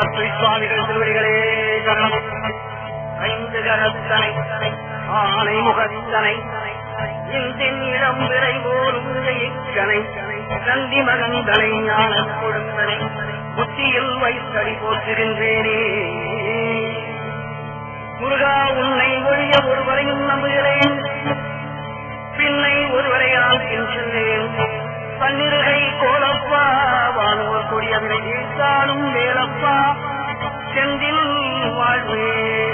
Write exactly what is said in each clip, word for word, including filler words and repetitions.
வேதாத்ரி சுவாமிகள் திருவடிகளே சரணம். ஐந்து கரத்தனை ஆனை முகத்தனை இந்தின் இடம் விரைவோரும் இக்கனை நந்தி மகந்தனை ஞான கொடுந்தனை புத்தியில் வைத்தடி போற்றுகின்றேனே. முருகா, உன்னை ஒழிய ஒருவரையும் நம்புகிறேன், பின்னை ஒருவரையால் சென்றேன். பன்னிருகை கோலப்பா வானோர் கொடியவரை வீழ்த்தாலும் வேலப்பா செந்தில் வாழ்வே.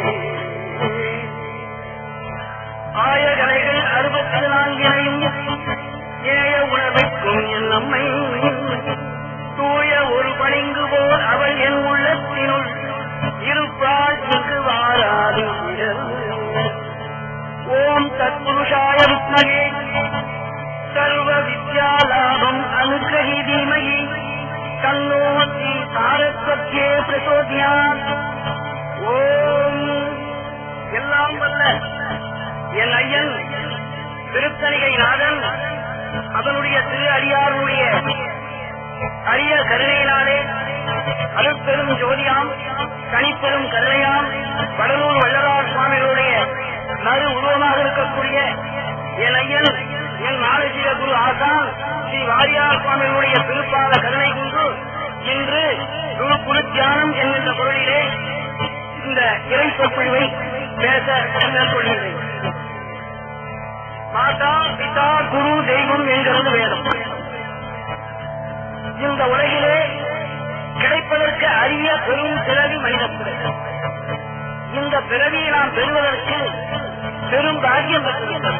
ஆயகலைகள் அறுபத்தி நான்கினையும் ஏய உணர்வைக்கும் என் நம்மை தூய ஒரு பளிங்கு போல் அவள் என் உள்ளத்தினுள் இருப்பாள் இங்கு வாராது. ஓம் தத்புருஷாய வித்மகே சர்வ வித்யாலாபம் அனுகிரகி தீமகி தன்னோதி தாரத்வத்யே பிரசோத்யாத். ஓம் எல்லாம் வல்ல என் ஐயன் திருத்தணிகை நாதன் அதனுடைய திரு அடியாருடைய அரிய கருணையினாலே அருட்பெரும் ஜோதியாம் தனிப்பெரும் கருணையாம் வடலூர் வள்ளலார் சுவாமிகளுடைய மறு உருவமாக இருக்கக்கூடிய என் ஐயன் என் நாளசிக குரு ஆசான் ஸ்ரீ வாரியார் சுவாமிகளுடைய திருப்பாத கருணை கொண்டு இன்று குரு குரு தியானம் என்கின்ற பொருளிலே இந்த இறை சொற்பொழிவை பேச மேற்கொள்கின்றேன். மாதா பிதா குரு தெய்வம் என்கிறது வேதம். இந்த உலகிலே கிடைப்பதற்கு அரிய பெரும் பிறவி மனித பிறவி. இந்த பிறவியை நாம் பெறுவதற்கு பெரும் பாக்கியம் பெற்றிருக்கிறது.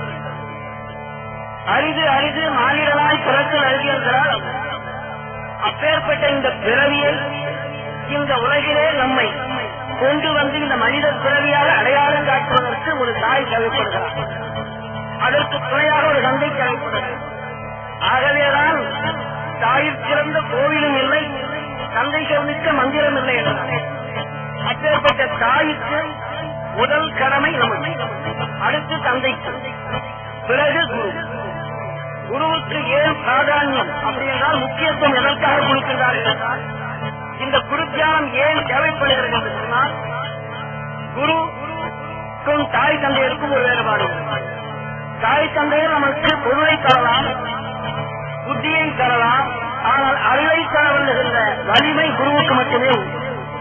அரிது அரிது மாநிலனாய் பிறகு அருகின்றால் அப்பேற்பட்ட இந்த பிறவியை இந்த உலகிலே நம்மை கொண்டு வந்து இந்த மனித பிறவியாக அடையாளம் காட்டுவதற்கு ஒரு தாய் தேவைப்படுகிறார், அதற்கு துணையாக ஒரு தந்தை தேவைப்படுகிறது. ஆகவேதான் தாயிற் சிறந்த கோவிலும் இல்லை, தந்தை சிறந்த மந்திரம் இல்லை என்றார். அப்பேற்பட்ட தாய்க்கு முதல் கடமை நமக்கு, அடுத்து தந்தைக்கு, பிறகு குரு. குருவுக்கு ஏன் பிராதானியம் அப்படி என்றால் முக்கியத்துவம் எதற்காக கொடுக்கின்றார்கள்? இந்த குரு தியானம் ஏன் தேவைப்படுகிறது என்று சொன்னால், குருக்கும் தாய் தந்தையருக்கும் ஒரு வேறுபாடு. தாய் தந்தையர் நமக்கு பொருளை தரலாம், புத்தியை தரலாம், ஆனால் அறிவை தர வருகின்ற வலிமை குருவுக்கு மட்டுமே உண்டு.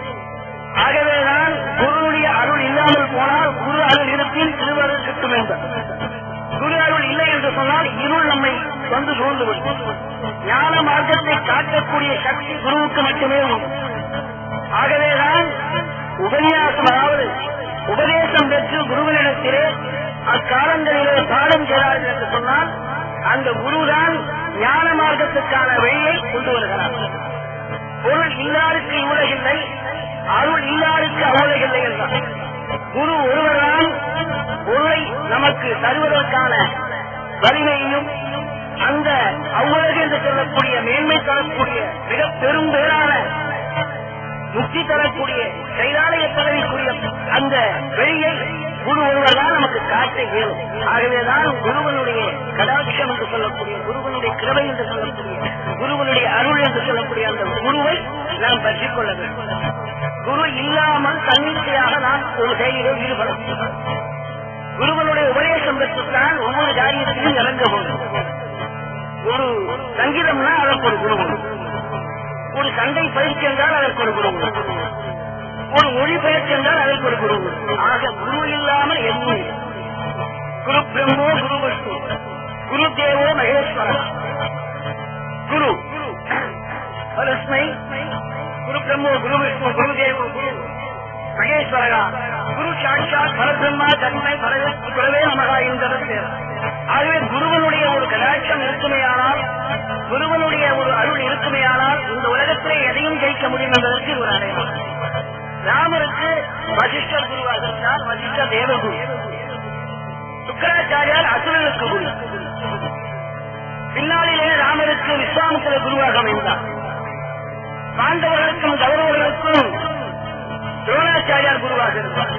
ஆகவேதான் குருவுடைய அருள் இல்லாமல் போனால் குரு அருள் இருப்பின் திருவருள் கிட்டும் என்பது. குரு அருள் இல்லை என்று சொன்னால் இருள் நம்மை வந்து சூழ்ந்துவிடும். ஞான மார்க்கத்தை காட்டக்கூடிய சக்தி குருவுக்கு மட்டுமே உண்டு. ஆகவேதான் உபன்யாசம், அதாவது உபதேசம் பெற்று குருவினிடத்திலே அக்காலங்களிலே பாடம் செய்தார்கள் என்று சொன்னால் அந்த குருதான் ஞான மார்க்கத்துக்கான வழியை கொண்டு வருகிறார். பொருள் இல்லாருக்கு இவ்வுலகில்லை, அருள் இல்லாருக்கு அவ்வுலகில்லை என்றார். குரு ஒருவர்தான் பொருளை நமக்கு தருவதற்கான வலிமையையும் அந்த அவ்வுலகு என்று சொல்லக்கூடிய மேன்மை தரக்கூடிய மிக பெரும் பேரான முக்தி தரக்கூடிய கைலாலய பதவிக்குரிய அந்த வழியை குரு ஒருவர் தான் நமக்கு காட்ட இயலும். ஆகவேதான் குருவனுடைய கடாட்சம் என்று சொல்லக்கூடிய, குருவனுடைய கிருபை என்று சொல்லக்கூடிய, குருவனுடைய அருள் என்று சொல்லக்கூடிய அந்த குருவை நாம் பற்றிக் கொள்ள வேண்டும். குரு இல்லாமல் தன்னிச்சையாக நாம் ஒரு செயலிலே ஈடுபட முடியும். குருவனுடைய உபதேசம் பெற்றுத்தான் ஒவ்வொரு காரியத்திலும் இறங்க வேண்டும். ஒரு சங்கீதம்னா அதற்கு ஒரு குரு, ஒரு சண்டை பயிற்சி என்றால் அதற்கு ஒரு குரு, ஒரு மொழி பயிற்சி என்றால் அதற்கு ஒரு குரு. ஆக குரு இல்லாமல் எதுவும் குரு பிரம்மோ குரு விஷ்ணு குரு தேவோ மகேஸ்வரன். குரு பரஸ்மை குரு பிரம்மோ குரு விஷ்ணு குரு தேவோ குரு மகேஸ்வரகா குரு சாட்சாத் பரபிரம்மா தன்மை பரவே நமகா என்கிறது. ஆகவே குருவனுடைய ஒரு கடாட்சம் இருக்குமேயானால், குருவனுடைய ஒரு அருள் இருக்குமேயானால் இந்த உலகத்திலே எதையும் ஜெயிக்க முடியும் என்பதற்கு ஒரு அடையாளம். ராமருக்கு வசிஷ்டர் குருவாக இருந்தார், வசிஷ்ட தேவகுரு. சுக்கராச்சாரியார் அசுரனுக்கு குரு. பின்னாளிலே ராமருக்கு விஸ்வாமித்திர குருவாக அமைந்தார். பாண்டவர்களுக்கும் கௌரவர்களுக்கும் துரோணாச்சாரியார் குருவாக இருந்தார்.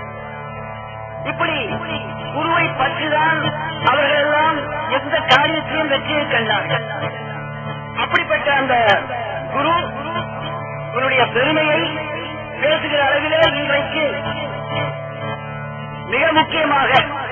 இப்படி குருவை பற்றிதான் அவர்கள் எல்லாம் எந்த காரியத்தையும் வெற்றியை கண்டார்கள். அப்படிப்பட்ட அந்த குரு குருடைய பெருமையை பேசுகிற அளவிலே இன்றைக்கு மிக முக்கியமாக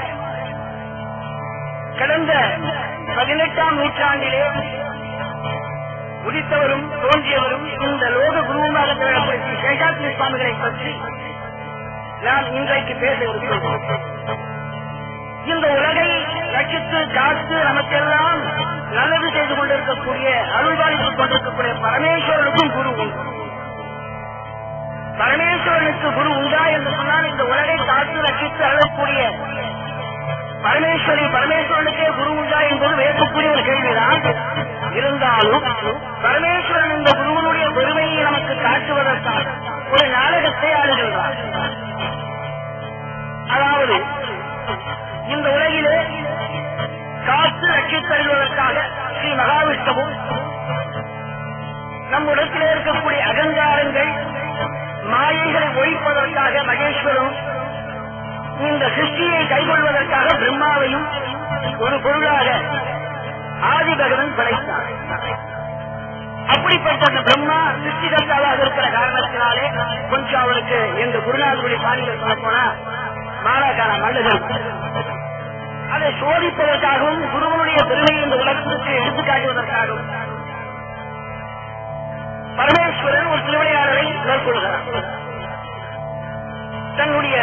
கடந்த பதினெட்டாம் நூற்றாண்டிலே உதித்தவரும் தோன்றியவரும் இந்த லோக குருவுமாக திகழக்கூடிய சேஷாத்ரி சுவாமிகளை பற்றி நாம் இன்றைக்கு பேச இருக்கிறோம். இந்த உலகை ரட்சித்து காத்து நமக்கெல்லாம் நல்லது செய்து கொண்டிருக்கக்கூடிய அருள்வாளித்துக் கொண்டிருக்கக்கூடிய பரமேஸ்வரனுக்கும் குரு உண்டு. பரமேஸ்வரனுக்கு குரு உண்டா என்று சொன்னால் இந்த உலகை காத்து ரட்சித்து அழக்கூடிய பரமேஸ்வரி பரமேஸ்வரனுக்கே குரு உண்டா என்பது வேதக்கூடிய ஒரு கேள்விதான். இருந்தாலும் பரமேஸ்வரன் இந்த குருவனுடைய பெருமையை நமக்கு காட்டுவதற்காக ஒரு நாடகத்தை ஆடுகின்றார். அதாவது இந்த உலகிலே காத்து ரட்சித்தருவதற்காக ஸ்ரீ மகாவிஷ்ணுவும் நம்முடத்திலே இருக்கக்கூடிய அகங்காரங்கள் மாயைகளை ஒழிப்பதற்காக மகேஸ்வரனும் இந்த சிருஷ்டியை கைகொள்வதற்காக பிரம்மாவையும் ஒரு பொருளாக ஆதிபகவன் படைத்தார். அப்படிப்பட்ட அந்த பிரம்மா சிருஷ்டிகர்த்தாவாக இருக்கிற காரணத்தினாலே கொஞ்சம் அவருக்கு எங்க குருநாதருடைய பாணிகள் சொல்ல போனா மாலாக்கான மல்லுகள் அதை சோதிப்பதற்காகவும் குருவனுடைய பெருமையை இந்த உலகத்திற்கு எடுத்துக்காட்டுவதற்காகவும் பரமேஸ்வரன் ஒரு திருவிளையாடலை மேற்கொள்கிறார். தன்னுடைய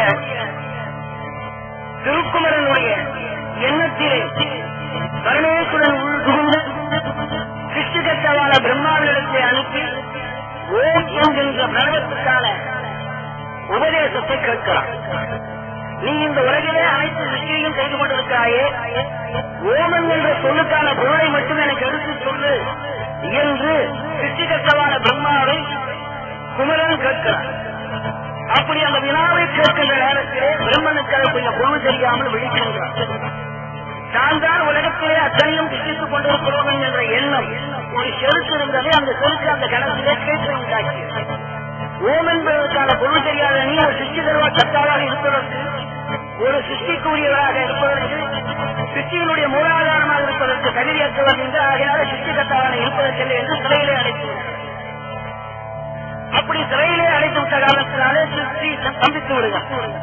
திருக்குமரனுடைய எண்ணத்திலே பரமேஸ்வரன் உள்புகுந்து சிருஷ்டிகர்த்தாவான பிரம்மாவிடத்தை அனுப்பி ஓம் என்கின்ற பிரணவத்திற்கான உபதேசத்தை கேட்கிறார். நீ இந்த உலகிலே அனைத்து சிருஷ்டியையும் செய்து கொண்டிருக்கிறாயே, ஓமன் என்ற சொல்லுக்கான பொருளை மட்டும் எனக்கு எடுத்து சொல்லு என்று சிருஷ்டிகர்த்தாவான பிரம்மாவை குமரன் கேட்கிறார். அப்படி அந்த வினாவை கேட்கின்ற நேரத்திலே பிரம்மனுக்கு கொஞ்சம் பொருள் தெரியாமல் விழிக்கின்றார். தான் தான் உலகத்திலே அத்தனையும் சிருஷ்டித்துக் கொண்டிருக்கிறோம் என்ற எண்ணம் ஒரு செருக்கு இருந்தது. அந்த செருக்கு அந்த கணத்திலே கேட்க உண்டாக்கி ஓம் என்பதற்கான பொருள் தெரியாத நீ ஒரு சிருஷ்டி தருவா கர்த்தாவாக இருப்பதற்கு, ஒரு சிருஷ்டிக்குரியவராக இருப்பதற்கு, சிருஷ்டியினுடைய மூலாதாரமாக இருப்பதற்கு தகுதியற்றவர் என்று ஆகையால சிருஷ்டி கர்த்தாவாக இருப்பதற்கில்லை என்று சிறையிலே அடைத்துள்ளார். அப்படி சிறையிலே அடைத்து விட்ட காரணத்தினாலே சிருஷ்டி சம்பித்து விடுகிறார்.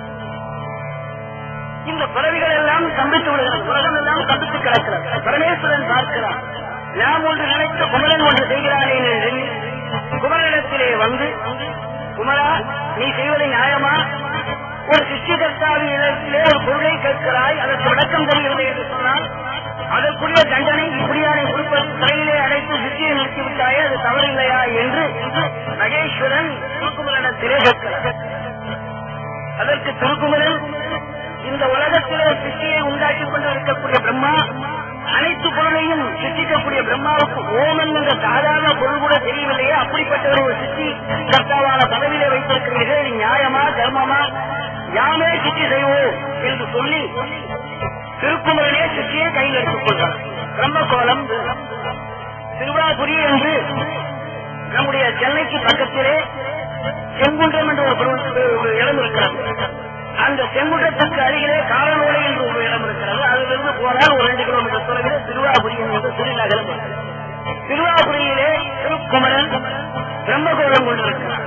இந்த பிறவிகள் எல்லாம் சம்பித்து விடுகிறது, உலகம் எல்லாம் சம்பித்து கிடக்கிறது. பரமேஸ்வரன் பார்க்கிறார், நாம் ஒன்று நினைத்த குமரன் ஒன்று செய்கிறானே என்று குமரனிடத்திலே வந்து, குமரா நீ செய்வதை நியாயமா? ஒரு சிருஷ்டிகர்த்தாவின் இடத்திலே ஒரு பொருளை கேட்கிறாய், அதற்கு விளக்கம் தெரிகிறது என்று சொன்னால் அதற்குரிய தண்டனை இப்படியானை கொடுப்பது சிறையிலே அடைத்து சிருஷ்டியை நிறுத்திவிட்டாயே, அது தவறில்லையா என்று மகேஸ்வரன் திருக்குமரனிடத்திலே கேட்கிறார். அதற்கு திருக்குமரன், இந்த உலகத்திலே சிருஷ்டியை உண்டாக்கிக் கொண்டு இருக்கக்கூடிய பிரம்மா அனைத்து பொருளையும் சிருஷ்டிக்கக்கூடிய பிரம்மாவுக்கு ஓமன் என்ற சாதாரண பொருள் கூட தெரியவில்லையே, அப்படிப்பட்ட ஒரு சிருஷ்டி கர்த்தாவான பதவியிலே வைத்திருக்கிறீர்கள், நியாயமா தர்மமா? யாமே சிருஷ்டி செய்வோம் என்று சொல்லி திருக்குமரனே சிருஷ்டியை கையில் எடுத்துக் கொள்கிறார். பிரம்மகோலம் திருவாபுரி என்று நம்முடைய சென்னைக்கு பக்கத்திலே செங்குன்றம் என்ற ஒரு இடம் இருக்கிறது. அந்த செங்குன்றத்துக்கு அருகிலே காரனோலை என்று ஒரு இடம் இருக்கிறது. அதிலிருந்து போனால் ஒரு ரெண்டு கிலோமீட்டர் தொலைவில் திருவாபுரி என்ற திருநகரம். திருவாபுரியிலே திருக்குமரன் பிரம்மகோலம் கொண்டிருக்கிறார்.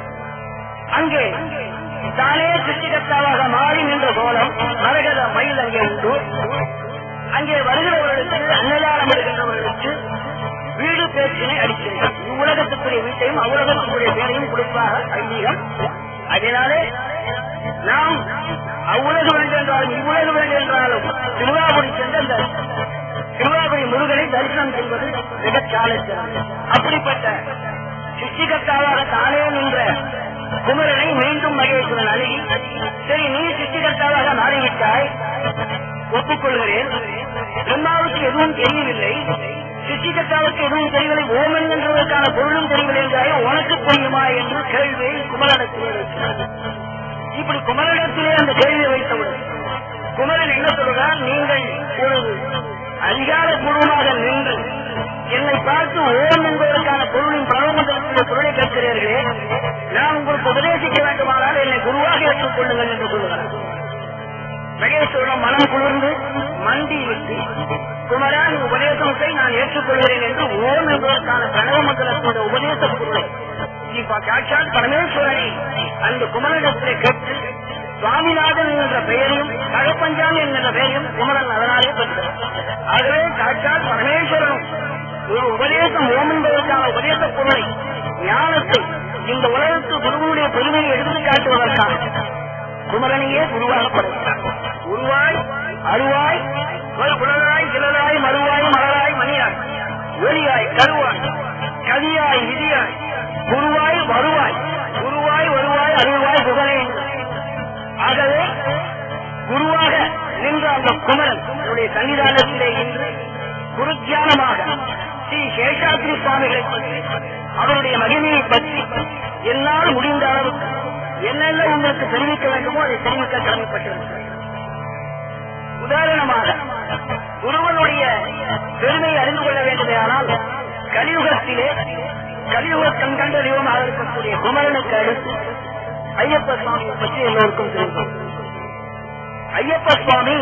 அங்கே தானே சிருஷ்டிகர்த்தாவாக மாறி நின்ற கோலம் மரகத மயில் அங்கே உண்டு. அங்கே வருகிறவர்களுக்கு அன்னதானம் எடுக்கின்றவர்களுக்கு வீடு பேச்சினை அடிக்கின்றார். இவ்வுலகத்துக்குரிய வீட்டையும் அவ்வுலகத்துக்குரிய பேரையும் கொடுப்பாக ஐதீகம். அதனாலே நாம் அவ்வுலக வேண்டும் என்றாலும் இவ்வுலக வேண்டும் என்றாலும் திருவாபுரி சென்ற அந்த திருவாபுரி முருகனை தரிசனம் செய்வது மிக சாலைக்கிறது. அப்படிப்பட்ட சிருஷ்டிகர்த்தாவாக தானே நின்ற குமரனை மீண்டும் மகேஸ்வரன் அணுகி, சரி நீ சிருஷ்டிகர்த்தாவாக மாறிவிட்டாய், ஒப்புக்கொள்கிறேன். பிரம்மாவுக்கு எதுவும் தெரியவில்லை, சிருஷ்டிகர்த்தாவுக்கு எதுவும் தெரியவில்லை, ஓமன் என்றதற்கான பொருளும் தெரியவில்லை என்றாயே உனக்கு தெரியுமா என்று கேள்வியை குமரனிடத்திலே வைக்கிறார். இப்படி குமரனிடத்திலே அந்த கேள்வியை வைத்தவுடன் குமரன் என்ன சொல்கிறார், நீங்கள் ஒரு அதிகாரப்பூர்வமாக நின்று என்னை பார்த்து ஓம் என்பதற்கான பொருளின் பிரபஞ்சத்தினுடைய பொருளை கேட்கிறீர்களே, நான் உங்களுக்கு உபதேசிக்க வேண்டுமானால் என்னை குருவாக ஏற்றுக் கொள்ளுங்கள் என்று சொல்லுகிறார். மகேஸ்வரன் மனம் குளிர்ந்து மண்டி விட்டு, குமரன் உபதேசத்தை நான் ஏற்றுக்கொள்கிறேன் என்று ஓம் என்பதற்கான பிரணவ மண்டலத்தினுடைய உபதேச பொருளை இப்ப சாட்சாத் பரமேஸ்வரனை அந்த குமரனிடத்திலே கேட்டு சுவாமிநாதன் என்ற பெயரையும் கழப்பஞ்சாமி என்கின்ற பெயரையும் குமரன் அதனாலே பெற்றார். ஆகவே சாட்சாத் பரமேஸ்வரனும் ஒரு உபதேசம் ஓம் என்பதற்கான உபதேச பொருளை ஞானத்தை இந்த உலகத்து குருவுடைய பெருமையை எடுத்து காட்டுவதற்காக குமரனையே குருவாக படைத்தார். உருவாய் அருவாய் குலராய் கிளராய் மறுவாய் மலராய் மணியாய் ஒளியாய் கருவாய் கதியாய் விதியாய் குருவாய் வருவாய் குருவாய் வருவாய் அருள்வாய் புகழே. ஆகவே குருவாக நின்ற அந்த குமரன் என்னுடைய சன்னிதானத்திலே இன்று குருத்தியானமாக ஸ்ரீ சேஷாத்ரி சுவாமிகளை பற்றி அவருடைய மகிமையை பற்றி என்னால் முடிந்த அளவுக்கு என்னென்ன உங்களுக்கு தெரிவிக்க வேண்டுமோ அதை தெரிவிக்க கடமைப்பட்டிருக்கிறேன். உதாரணமாக குருவனுடைய பெருமையை அறிந்து கொள்ள வேண்டுமானால் கலியுகத்திலே கலியுக கண்கண்ட தெய்வமாக இருக்கக்கூடிய குமரனுக்கு அடுத்து ஐயப்ப சுவாமியை பற்றி எல்லோருக்கும் தெரியும். ஐயப்ப சுவாமி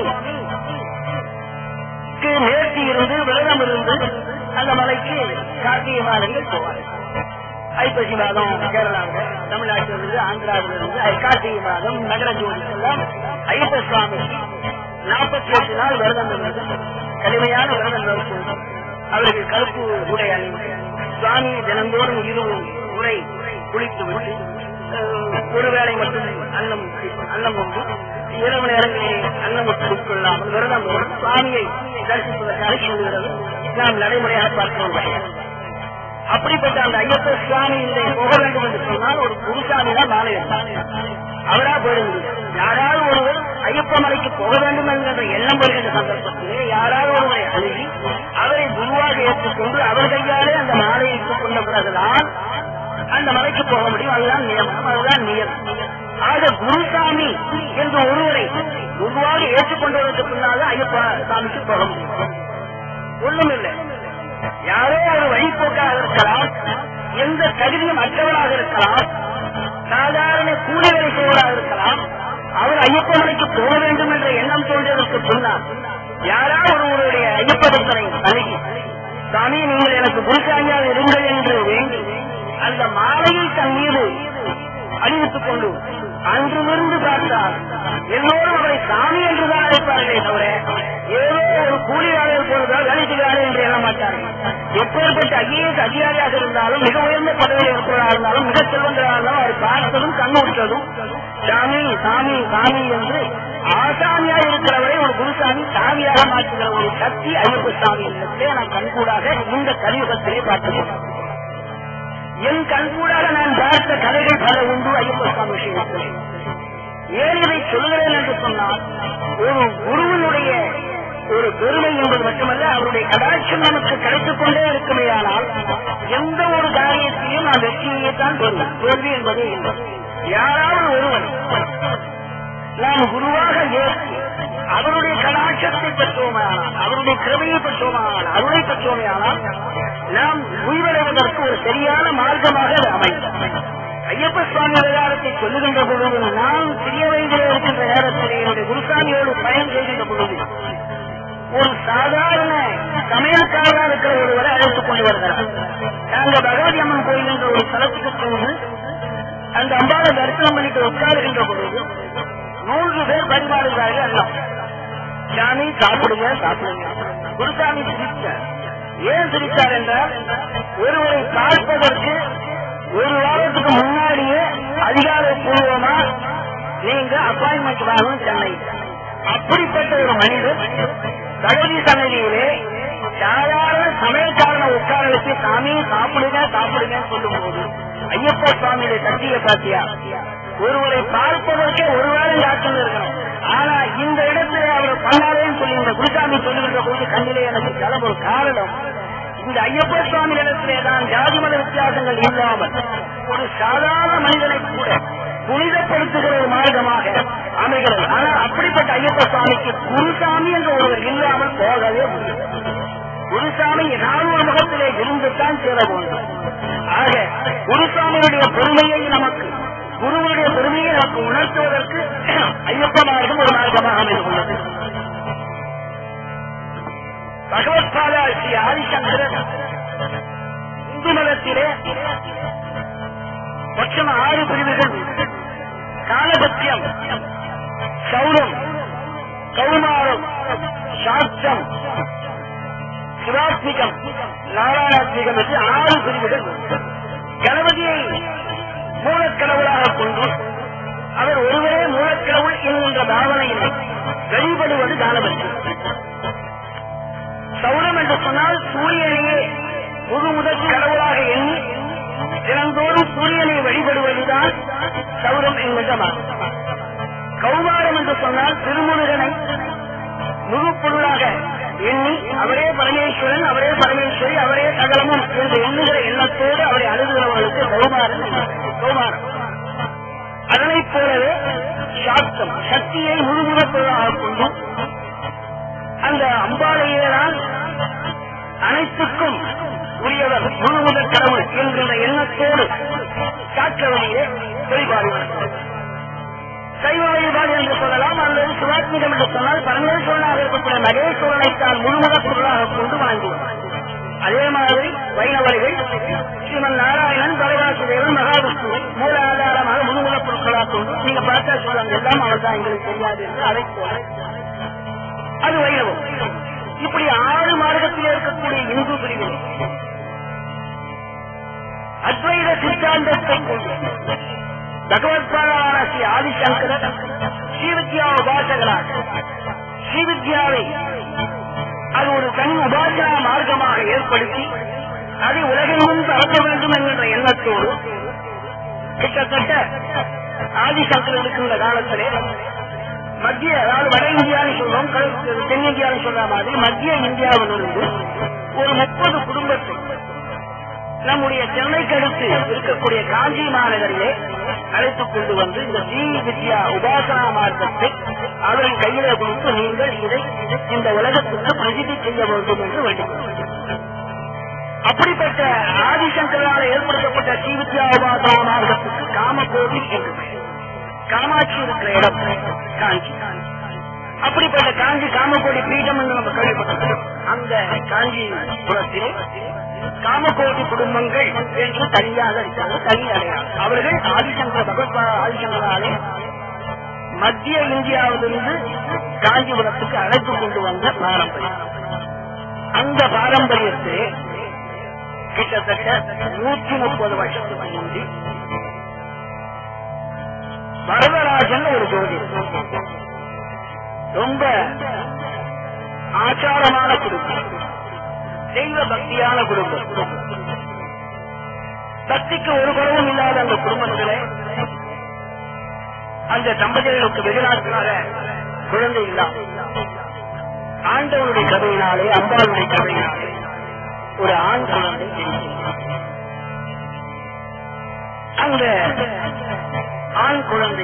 நேர்த்தி இருந்து விரதம் இருந்து அந்த மலைக்கு கார்த்திகை மாதங்கள் போவார். ஐப்பசி மாதம் கேரளாவில் தமிழ்நாட்டிலிருந்து ஆந்திராவிலிருந்து கார்த்திகை மாதம் நகர ஜோதிக்கெல்லாம் ஐயப்ப சுவாமி நாற்பத்தி எட்டு நாள் விரதம் இருந்தது. கடுமையான விரதம் இருக்கும். அவருக்கு கருப்பு உடை அணிந்து சுவாமி தினந்தோறும் இரு உரை குளித்து விட்டு ஒருவேளை மட்டும் அன்னம் அன்னம் உண்டு இரவு நேரங்களில் அன்னம் உட்கொள்ளாமல் விரதம் சுவாமியை தரிசிப்பதற்காக சொல்லுகிறது நாம் நடைமுறையாக பார்க்கிறோம். அப்படிப்பட்ட அந்த ஐயப்ப சுவாமி இதை போக வேண்டும் என்று சொன்னால் ஒரு குருசாமி தான் மாலை அவரா போயிடுவது. யாராவது ஒருவர் ஐயப்ப மலைக்கு போக வேண்டும் என்கின்ற எண்ணம் வருகின்ற சந்தர்ப்பத்திலே யாராவது ஒருவரை அணுகி அவரை குருவாக ஏற்றுக்கொண்டு அவர் கையாலே அந்த மாலையை கொண்ட பிறகுதான் அந்த மலைக்கு போக முடியும். அதுதான் நியமனம், அதுதான் நியமம். ஆக குருசாமி என்று ஒருவரை குருவாக ஏற்றுக்கொண்டதற்கு பின்னால ஐயப்ப சாமிக்கு போக முடியும். ஒண்ணும் இல்லை, யாரோ ஒரு வழிபோக்காக இருக்கலாம், எந்த தகுதியும் அற்றவராக இருக்கலாம், சாதாரண கூலி வேலை செய்வராக இருக்கலாம். அவர் ஐயப்ப மலைக்கு போக வேண்டும் என்ற எண்ணம் தோன்றியதற்கு பின்னால் யாராவது ஒருவருடைய ஐயப்ப பக்தரை அணுகி சாமி நீங்கள் எனக்கு குருசாமியாக இருங்கள் என்று வேண்டி அந்த மாலையை தன் மீது அணிவித்துக் கொண்டு அன்றிலிருந்து பார்த்தால் எல்லோரும் அவரை சாமி என்றுதான் அழைப்பார்களே தவிர ஏதோ ஒரு கூலியாளர் போவதால் வேலை செய்கிறார்கள் என்று எண்ண மாட்டார்கள். எப்பேற்பட்ட ஐஏஎஸ் அதிகாரியாக இருந்தாலும் மிக உயர்ந்த பதவியில் இருப்பவராக இருந்தாலும் மிக செல்வந்தராக இருந்தாலும் அவர் பார்த்ததும் கண்ணுற்றதும் சாமி சாமி சாமி என்று ஆசாமியாக இருக்கிறவரை ஒரு குருசாமி சாமியாக மாற்றுகிற ஒரு சக்தி ஐயப்ப சாமி என்பதை நான் கண்கூடாக இந்த கலியுகத்திலே பார்க்கிறேன். என் கண்கூடாக நான் பார்த்த கதைகள் பல உண்டு ஐயப்ப சாமி விஷயத்தில். ஏன் இதை சொல்கிறேன் என்று சொன்னால் ஒரு குருவினுடைய ஒரு பெருமை என்பது மட்டுமல்ல, அவருடைய கடாட்சம் நமக்கு கிடைத்துக் கொண்டே இருக்குமேயானால் எந்த ஒரு காரியத்தையும் நான் வெற்றியைத்தான் பெறும். தோல்வி என்பதே இல்லை. யாராவது ஒருவன் நாம் குருவாக ஏற்றி அவருடைய கடாட்சத்தை பெற்றோமானால், அவருடைய கிருபையை பெற்றோமானால், அருளை பெற்றோமையானால் நாம் உயிரிழவதற்கு ஒரு சரியான மார்க்கமாக அது அமையும். ஐயப்ப சுவாமி விவகாரத்தை சொல்லுகின்ற பொழுது நான் சிறிய வயதில் இருக்கின்ற நேரத்தில் என்னுடைய குருசாமியோடு பயன் செய்கின்ற பொழுது ஒரு சாதாரண சமயக்காரராக இருக்கிற ஒருவரை அழைத்துக் கொண்டு வருகிறார். நாங்கள் பகவதி அம்மன் கோயில் என்ற ஒரு ஸ்தலத்துக்கு சென்று அந்த அம்பாவை தரிசனம் பண்ணிட்டு உட்காருகின்ற பொழுது மூன்று பேர் பரிமாறுகிறார்கள். எல்லாம் சாமி சாப்பிடுங்க சாப்பிடுங்க. குருசாமி சிரித்தார். ஏன் சிரித்தார் என்றால் ஒருவரை பார்ப்பதற்கு ஒரு வாரத்துக்கு முன்னாடியே அதிகாரப்பூர்வமா நீங்க அப்பாயின்மெண்ட் வாங்கணும் சென்னை. அப்படிப்பட்ட ஒரு மனிதர் தகுதி சன்னதியிலே சாதாரண சமயக்காரனை உட்கார வச்சு சாமி சாப்பிடுங்க சாப்பிடுங்க சொல்லும் போது ஐயப்ப சுவாமியுடைய சக்தியை பாத்தியா? ஒருவரை பார்ப்பதற்கே ஒரு வாரம் காட்சியில் இருக்கணும். ஆனா இந்த இடத்துல அவர் பண்ணாலேன்னு சொல்லி இந்த குருசாமி சொல்லுகின்ற போது கண்ணிலே எனக்கு கிளம்ப ஒரு காரணம், இந்த ஐயப்ப சுவாமி இடத்திலே தான் ஜாதி மத வித்தியாசங்கள் இல்லாமல் ஒரு சாதாரண மனிதனை கூட புனிதப்படுத்துகிற ஒரு மார்க்கமாக அமைகிறது. ஆனால் அப்படிப்பட்ட ஐயப்ப சுவாமிக்கு குருசாமி என்ற ஒருவர் இல்லாமல் போகவே முடியும். குருசாமி ஏதாவது ஒரு முகத்திலே இருந்துத்தான் சேர வேண்டும். ஆக குருசாமியுடைய பெருமையை நமக்கு குருவுடைய பெருமையை நமக்கு உணர்த்துவதற்கு ஐயப்ப மார்க்கம் ஒரு மார்க்கமாக அமைந்துள்ளது. பகவத்பாதா ஸ்ரீ ஆதிசங்கரன் இந்து மதத்திலே மொத்தம் ஆறு பிரிவுகள். காலபத்தியம், சௌரம், கௌமாரம், சாஸ்திரம், சிவாத்மிகம், நாராயணாத்மிகம் என்று ஆறு பிரிவுகள். கணபதியை மூலக்கடவுளாக கொண்டு அவர் ஒருவரே மூலக்கடவுள் என்கின்ற பாவனையில் வழிபடுவது காலபதி. சௌரம் என்று சொன்னால் சூரியனையே முழு முதல் கடவுளாக எண்ணி தினந்தோறும் சூரியனை வழிபடுவதுதான் சௌரம் என்கின்ற மாதம். கௌமாரம் என்று சொன்னால் திருமுருகனை முழு பொருளாக எண்ணி அவரே பரமேஸ்வரன், அவரே பரமேஸ்வரி, அவரே சகலமும் என்று எண்ணுகிற எண்ணத்தோடு அவரை அணுகுகிறவர்களுக்கு கௌமாரம் கௌமாரம். அதனைப் போலவே சாஸ்திரம் சக்தியை முழுமுதற் பொருளாக கொண்டு அந்த அம்பாளையேதான் அனைத்துக்கும் உரியவர் முழுமுதற் கடவுள் என்கிற எண்ணத்தோடு சாற்றவரையே வழிபாடு. சைவ வழிபாடு என்று சொல்லலாம், அல்லது சிவாத்மிகம் என்று சொன்னால் பரமேஸ்வரனாக இருக்கக்கூடிய மகேஸ்வரனைத்தான் முழுமுதற் பொருளாக கொண்டு வணங்குவார். அதே மாதிரி வைணவர்கள் ஸ்ரீமன் நாராயணன், பரவாசுதேவன், மகாவிஷ்ணுவை மூல ஆதாரமாக முழுமுதற் பொருட்களாக கொண்டு நீங்க பார்த்தா சொல்றாங்க எல்லாம் அவர் தான் எங்களுக்கு தெரியாது என்று அதை போல அது வைணவம். இப்படி ஆறு மார்க்கத்தில் இருக்கக்கூடிய இந்து பிரிவில் அத்வைத சித்தாந்தத்தை கொண்டு பகவத்பாதான ஸ்ரீ ஆதிசங்கரர் ஸ்ரீவித்யா உபாசகராக ஸ்ரீவித்யாவை அது ஒரு தனி உபாசனா மார்க்கமாக ஏற்படுத்தி அதை உலகெங்கும் பரப்ப வேண்டும் என்கின்ற எண்ணத்தோடு கிட்டத்தட்ட ஆதிசங்கரர் இருக்கின்ற காலத்திலே மத்திய, அதாவது வட இந்தியான்னு சொல்றோம், தென்னிந்தியான்னு சொல்ற மாதிரி மத்திய இந்தியாவிலிருந்து ஒரு முப்பது குடும்பத்தை நம்முடைய சென்னைக்கு அடுத்து இருக்கக்கூடிய காஞ்சி மாநகரிலே அழைத்துக் கொண்டு வந்து இந்த ஸ்ரீ வித்யா உபாசனா மார்க்கத்தை அவரின் கையிலே கொடுத்து நீங்கள் இதை இந்த உலகத்துக்கு பிரசித்தி செய்ய வேண்டும் என்று வேண்டும். அப்படிப்பட்ட ஆதிசங்கரால் ஏற்படுத்தப்பட்ட ஸ்ரீ வித்யா உபாசனா மார்க்கத்துக்கு காமகோடி என்று காமாட்சி இருக்கிற இடம் காஞ்சி. அப்படிப்பட்ட காஞ்சி காமகோடி பீடம் என்று நம்ம கேள்விப்பட்டோம். அந்த காஞ்சிபுரத்திலே காமகோடி குடும்பங்கள் என்று தனியாக இருக்கிறார்கள், தனி அடையாளம். அவர்கள் ஆதிசங்கர பகவத்பா ஆதிசங்கராலே மத்திய இந்தியாவிலிருந்து காஞ்சிபுரத்துக்கு அழைத்துக் கொண்டு வந்த பாரம்பரியம். அந்த பாரம்பரியத்திலே கிட்டத்தட்ட நூற்றி முப்பது வருஷத்துக்கு முந்தி வரதராஜன் ஒரு ஜோதி, ரொம்ப ஆச்சாரமான குடும்பம், தெய்வ பக்தியான குடும்பம், பக்திக்கு ஒரு குறவும் இல்லாத அந்த குடும்பத்திலே அந்த தம்பதிகளுக்கு வெகு நாட்களாக குழந்தை இல்லாமல் ஆண்டவனுடைய கதையினாலே, அம்பாளுடைய கதையினாலே ஒரு ஆண் குழந்தை அந்த ஆண் குழந்தை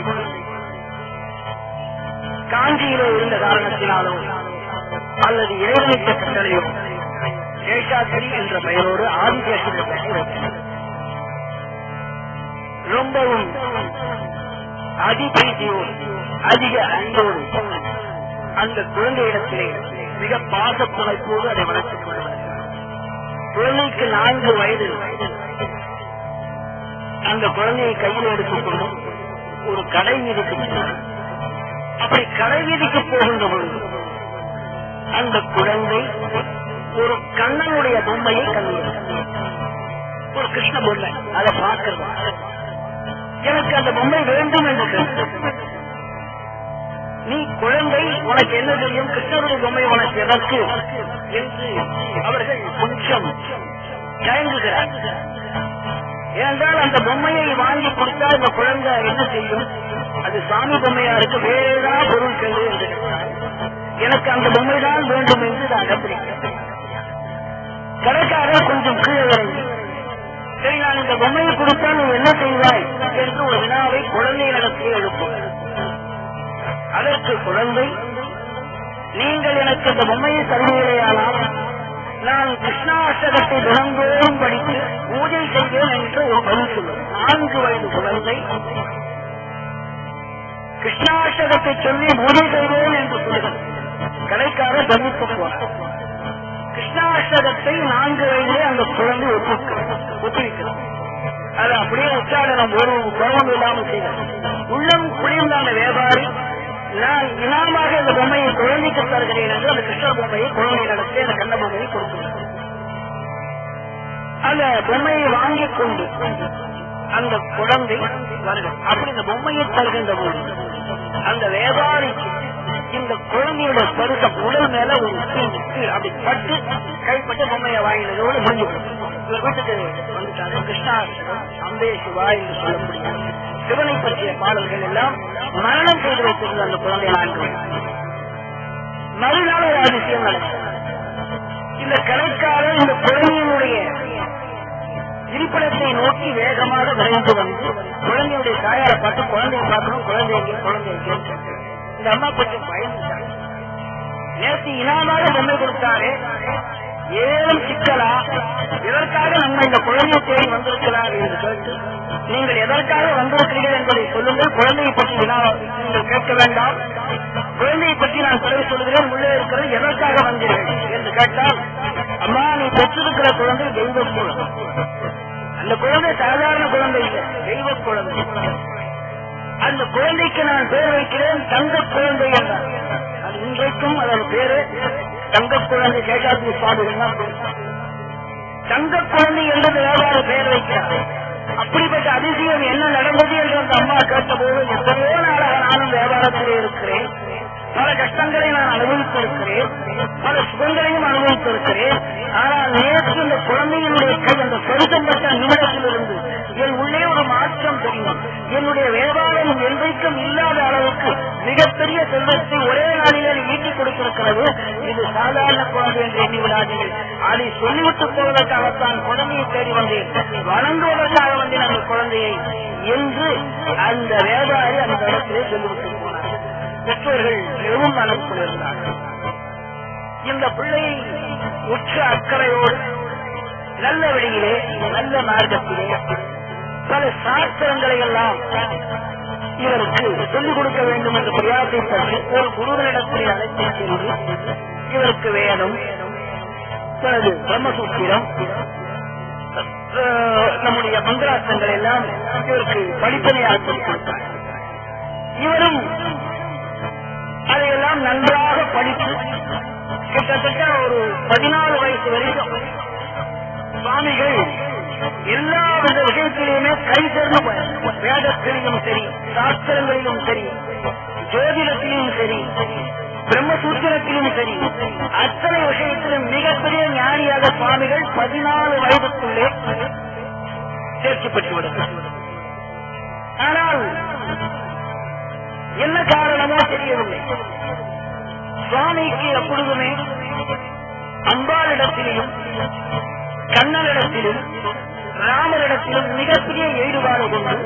காஞ்சியிலே இருந்த காரணத்தினாலும் அல்லது இறைவனுக்கு கட்டளையோ சேஷாத்திரி என்ற பெயரோடு ஆதிசேஷன் ரொம்பவும் அதிபீதியோடு அதிக அன்போடு அந்த குழந்தையிடத்திலே மிக பாசப்புணைப்போடு அதை வளர்த்துக் கொள்வார். குழந்தைக்கு நான்கு வயது. அந்த குழந்தையை கையில் எடுத்துக் கொண்டு ஒரு கடை வீதிக்கு போனார். அப்படி கடை வீதிக்கு போகின்ற பொழுது அந்த குழந்தை ஒரு கண்ணனுடைய பொம்மையை கண்டு, ஒரு கிருஷ்ண பொம்மை, அதை பார்க்கிறது. எனக்கு அந்த பொம்மை வேண்டும் என்று கேட்டு, நீ குழந்தை உனக்கு என்ன தெரியும், கிருஷ்ணருடைய பொம்மை உனக்கு எதற்கு என்று அவர்கள் கொஞ்சம் தயங்குகிறார். ஏனென்றால் அந்த பொம்மையை வாங்கி கொடுத்தா இந்த குழந்தை என்ன செய்யும், அது சாமி பொம்மையா இருக்கு, வேற ஏதாவது பொருள் கேள்வி என்று எனக்கு அந்த பொம்மை தான் வேண்டும் என்று நான் கண்டிருக்கிறேன். கடைக்காக கொஞ்சம் கீழே இறங்கி, சரி நான் இந்த பொம்மையை கொடுத்தால் நீ என்ன செய்வாய் என்று ஒரு வினாவை குழந்தையிடத்தில் எழுப்பும். அதற்கு குழந்தை, நீங்கள் எனக்கு இந்த பொம்மையை தருவீரையானால் நான் கிருஷ்ணாஷ்டகத்தை தினந்தோறும் படித்து பூஜை செய்வேன் என்று ஒரு பதில் சொல்லும். நான்கு வயது குழந்தை கிருஷ்ணாஷ்டகத்தை சொல்லி பூஜை செய்வேன் என்று சொல்லுங்கள். கடைக்காக தவிர்த்து போனார். கிருஷ்ணாஷ்டகத்தை நான்கு வயதிலே அந்த குழந்தை ஒப்புவிக்கிறது. அது அப்படியே உச்சாடனம் ஒரு குறவும் இல்லாமல் செய்தார். உள்ளம் குளிர்ந்த அந்த வியாபாரி நான் இனாமாக இந்த பொம்மையை குழந்தைக்கு தருகிறேன் என்று அந்த கிருஷ்ண பொம்மையை குழந்தை நடத்தி அந்த கண்ண பொம்மையை கொடுக்கிறார். அந்த பொம்மையை வாங்கிக் கொண்டு அந்த குழந்தை வருகிறது. அப்படி இந்த பொம்மையை தருகின்ற போது அந்த வியாபாரிக்கு இந்த குழந்தையோட பருக்கம் உடல் மேல ஒரு அப்படி பட்டு கைப்பட்டு பொம்மையை வாங்கினதோடு முடிஞ்சு வீட்டுக்கு வந்துட்டாங்க. கிருஷ்ணாஷ்டகம், அம்பே சிவா என்று சொல்லக்கூடிய சிவனை பற்றிய பாடல்கள் எல்லாம் மரணம் செய்து வைத்திருந்த அந்த குழந்தை நான்கு மறுநாள் ஒரு அதிசயம் நடக்கும். இந்த கலைக்காரர் இந்த குழந்தையினுடைய இருப்பிடத்தை நோக்கி வேகமாக விரைந்து வந்து குழந்தையுடைய தாயாரை பார்த்து குழந்தையை பார்க்கணும், குழந்தை எங்கே குழந்தை எங்கே. இந்த அம்மா கொஞ்சம் பயந்துட்டாங்க. நேற்று இனாமாக பொம்மை கொடுத்தாரு, ஏதும் சிக்கலா, எதற்காக நம்ம இந்த குழந்தையை தேடி வந்திருக்கிறார் என்று கேட்டு நீங்கள் எதற்காக வந்திருக்கிறீர்கள் என்பதை சொல்லுங்கள், குழந்தையை பற்றி நீங்கள் கேட்க வேண்டாம், குழந்தையை பற்றி நான் பிறகு சொல்கிறேன், உள்ளே இருக்கிறது எதற்காக வந்தீர்கள் என்று கேட்டால், அம்மா நீ பெற்றிருக்கிற குழந்தை தெய்வ குழந்தை, அந்த குழந்தை சாதாரண குழந்தை இல்லை, தெய்வ குழந்தை, அந்த குழந்தைக்கு நான் பேர் வைக்கிறேன் தங்க குழந்தை என்றார். அது இன்றைக்கும் அதோட பேரு தங்க குழந்தை. சேஷாத்ரி சுவாமிகள் தங்க குழந்தை என்று வியாபார பெயர் வைக்கிறார். அப்படிப்பட்ட அதிசயம் என்ன நடந்தது என்று அந்த அம்மா கேட்டபோது, எத்தனையோ நாளாக நானும் வியாபாரத்திலே இருக்கிறேன், பல கஷ்டங்களை நான் அனுபவித்திருக்கிறேன், பல சுகங்களையும் அனுபவித்திருக்கிறேன். ஆனால் நேற்று இந்த குழந்தையினுடைய கை அந்த பெருசம்பட்ட நிமிடத்திலிருந்து என் உள்ளே ஒரு மாற்றம் தெரியும். என்னுடைய வியாபாரம் என்றைக்கும் இல்லாத அளவுக்கு மிகப்பெரிய செல்வத்தை ஒரே நாளிலே ஈட்டிக் கொடுத்திருக்கிறது. இது சாதாரண குழந்தை என்று எண்ணி விடாதீர்கள். அதை சொல்லிவிட்டு போவதற்காகத்தான் குழந்தையை தேடி வந்தேன், வணங்குவதற்காக வந்தேன் அந்த குழந்தையை என்று அந்த வியாபாரி அந்த இடத்திலே சொல்லிவிட்டு போனார். பெற்றோர்கள் மிகவும் மனம் கொண்டிருந்தார்கள். இந்த பிள்ளையை உற்ற அக்கறையோடு நல்ல வழியிலே நல்ல மார்க்கத்திலே பல சாஸ்திரங்களை எல்லாம் இவருக்கு சொல்லிக் கொடுக்க வேண்டும் என்று பிரயாசைப்பட்டு ஒரு குருவனிடத்திலே அழைத்து சென்று இவருக்கு வேதம், பிறகு பிரம்மசூத்திரம், நம்முடைய மந்திரார்த்தங்கள் எல்லாம் இவருக்கு படிப்பனையாக கொடுத்தார். இவரும் அதையெல்லாம் நன்றாக படித்து கிட்டத்தட்ட ஒரு பதினாலு வயசு வரைக்கும் சுவாமிகள் எல்லா வித விஷயத்திலுமே கை சேர்ந்து வேதத்திலும் சரி, சாஸ்திரங்களிலும் சரி, ஜோதிடத்திலும் சரி, பிரம்மசூத்திரத்திலும் சரி, அத்தனை விஷயத்திலும் மிகப்பெரிய ஞானியாக சுவாமிகள் பதினாலு வயதுக்குள்ளே தேர்ச்சி பெற்று விடுகிறார். ஆனால் என்ன காரணமோ தெரியவில்லை, சுவாமிக்கு எப்பொழுதுமே அம்பாளிடத்திலும் கண்ணனிடத்திலும் ராமரிடத்திலும் மிகப்பெரிய ஈடுபாடு கொண்டு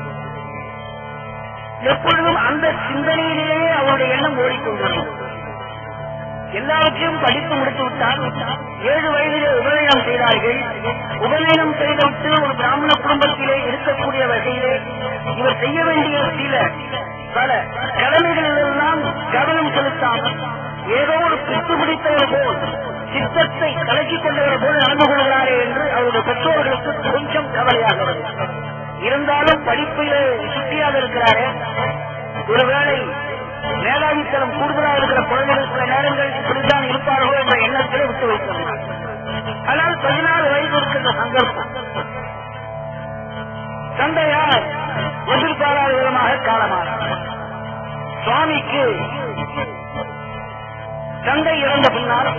எப்பொழுதும் அந்த சிந்தனையிலேயே அவருடைய எண்ணம் ஓடிக்கொண்டது. எல்லாவற்றையும் படித்து முடித்து விட்டார். ஏழு வயதிலே உபநயனம் செய்தார்கள். உபநயனம் செய்துவிட்டு ஒரு பிராமண குடும்பத்திலே இருக்கக்கூடிய வகையிலே இவர் செய்ய வேண்டிய சில பல கடமைகளெல்லாம் கவனம் செலுத்தாமல் ஏதோ ஒரு பித்து பிடித்தவர் போல் சித்தத்தை கலக்கிக் கொண்டவர் போல் நடந்து கொள்கிறாரே என்று அவருடைய பெற்றோர்களுக்கு கொஞ்சம் கவலையாக இருந்தாலும் படிப்பிலே சுட்டியாக இருக்கிறாரே, ஒருவேளை மேலாதித்தனம் கூடுதலாக இருக்கிற குழந்தைகள் சில நேரங்கள் இப்படித்தான் இருப்பார்களோ என்ற எண்ணத்திலே விட்டு வைக்கிறார். ஆனால் பதினாறு வயது இருக்கின்ற சந்தர்ப்பம் தந்தையார் எதிர்பாராத விதமாக காலமானார். சுவாமிக்கு தந்தை இறந்த பின்னால்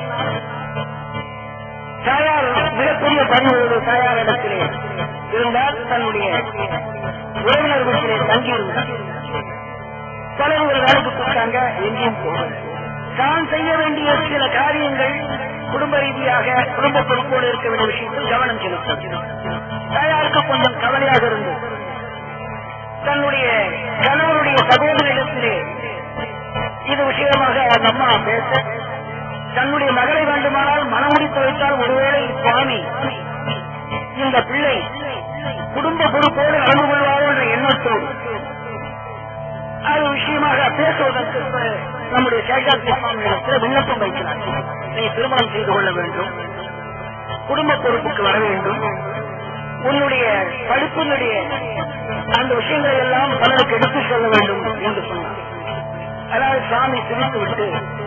தாயார் மிகப்பெரிய பணியோடு தாயார் இடத்திலே இருந்தால் தன்னுடைய உறவினர் வீட்டிலே தங்கியிருந்தார். பலர் ஒரு வேலைக்கு கொடுத்தாங்க, எங்கேயும் போக தான் செய்ய வேண்டிய சில காரியங்கள் குடும்ப ரீதியாக குடும்ப பொறுப்போடு இருக்க வேண்டிய விஷயத்தில் கவனம் செலுத்த தாயாருக்கு கொஞ்சம் கவலையாக இருந்தது. தன்னுடைய கணவனுடைய சகோதரிடத்திலே இது விஷயமாக அந்த அம்மா பேச, தன்னுடைய மகளை வேண்டுமானால் மனமுடித்து வைத்தால் ஒருவேளை சுவாமி இந்த பிள்ளை குடும்ப பொறுப்போடு நடந்து கொள்வாரோ என்ற எண்ணத்தோடு அது விஷயமாக பேசுவதற்கு நம்முடைய சேஷாத்ரி சுவாமியிடத்தில் விண்ணப்பம் வைக்கிறார். நீ திருமணம் செய்து கொள்ள வேண்டும், குடும்ப பொறுப்புக்கு வர வேண்டும், உன்னுடைய படிப்பினுடைய அந்த விஷயங்களை எல்லாம் பலருக்கு எடுத்துச் சொல்ல வேண்டும் என்று சொன்னார். அதாவது சுவாமி சிரித்து விட்டு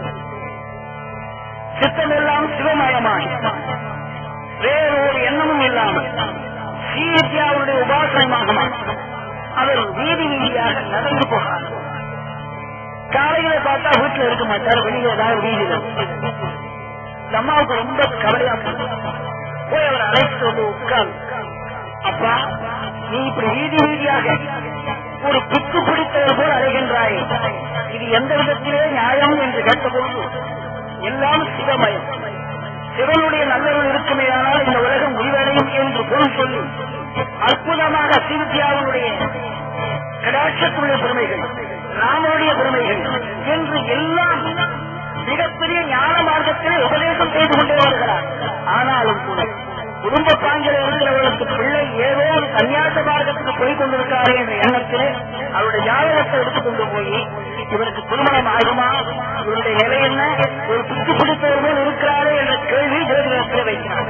சித்தமெல்லாம் சிவமயமாய் வேறு ஒரு எண்ணமும் இல்லாமல் ஸ்ரீவித்யாவுடைய உபாசனமாக அவர் வீதி வீதியாக நடந்து போகிறார். காலையில பார்த்தா வீட்டுல இருக்க மாட்டார், வெளியே ஏதாவது வீதியில. அம்மாவுக்கு ரொம்ப கவலையா போய் அவர் அழைத்து வந்து உட்கார்ந்து, அப்பா நீ இப்படி வீதி வீதியாக ஒரு பிக்கு பிடித்தவர் போல் அழைகின்றாய், இது எந்த விதத்திலே நியாயம் என்று கேட்டபோது எல்லாம் சிவமயம், சிவனுடைய நல்லவர்கள் இருக்குமே ஆனால் இந்த உலகம் முடிவடையும் என்று பொருள் சொல்லி அற்புதமாக ஸ்ரீவித்யாவுடைய கடாட்சத்துடைய பெருமைகள், ராமனுடைய பெருமைகள் என்று எல்லாம் மிகப்பெரிய ஞான மார்க்கத்திலே உபதேசம் செய்து கொண்டே வருகிறார். ஆனாலும் கூட குடும்ப பாங்கில இருக்கிறவர்களுக்கு பிள்ளை ஏதோ ஒரு சன்னியாச மார்க்கத்துக்கு போய் கொண்டிருக்கிறாரே என்ற எண்ணத்திலே அவருடைய ஜாதகத்தை எடுத்துக்கொண்டு போய் இவருக்கு திருமணம் ஆகுமா, இவருடைய நிலை என்ன, ஒரு பிச்சு பிடித்தவர் போல் இருக்கிறாரே என்ற கேள்வி ஜோதிடத்தில் வைக்கிறார்.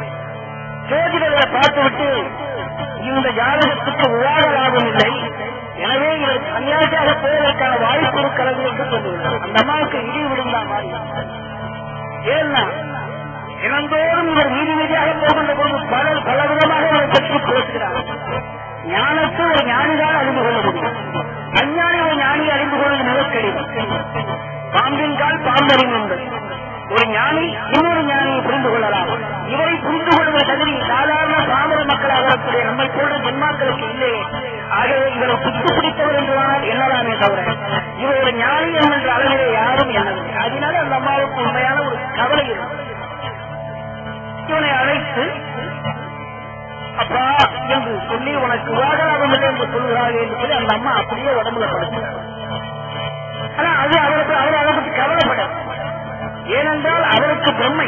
ஜோதிடரை பார்த்துவிட்டு இந்த ஜாதகத்துக்கு விவாத லாபம் இல்லை, எனவே இவர் சன்னியாசியாக போவதற்கான வாய்ப்பு இருக்கிறது என்று சொல்லுகிறார். அந்த அம்மாவுக்கு இடி விழுந்தா மாதிரி. ஏன்னா தினந்தோறும் இவர் வீதி வீதியாக போகின்ற பொழுது பல பல விதமாக இவரை பற்றி பேசுகிறார். ஞானத்தை ஒரு ஞானிதான் அறிந்து கொள்ள முடியும், அஞ்ஞானி ஒரு ஞானியை அறிந்து கொள்வது மிகக்கடிதம். பாம்பின் கால் பாம்பறியும் என்பது ஒரு ஞானி இன்னொரு ஞானியை புரிந்து கொள்ளலாம். இவரை புரிந்து கொள்கிற தகுதி சாதாரண பாமர மக்களாக வரக்கூடிய நம்மை போன்ற ஜென்மாக்களுக்கு இல்லையே. ஆகவே இவரை பிடித்து பிடித்தவர் என்றுவானால் எண்ணலாமே தவிர இவர் ஒரு ஞானி என்ற அளவிலே யாரும் எண்ணவில்லை. அதனால அந்த அம்மாவுக்கு உண்மையான ஒரு கவலை இருக்கும். இவனை அழைத்து அப்பா என்று சொல்லி உனக்கு விவாகராதம் இல்லை என்று சொல்கிறார்கள் என்று சொல்லி அந்த அம்மா அப்படியே உடம்புல படுத்துறார். ஆனா அது அவருக்கு அவர் அதை பற்றி கவலைப்பட, ஏனென்றால் அவருக்கு பிரம்மை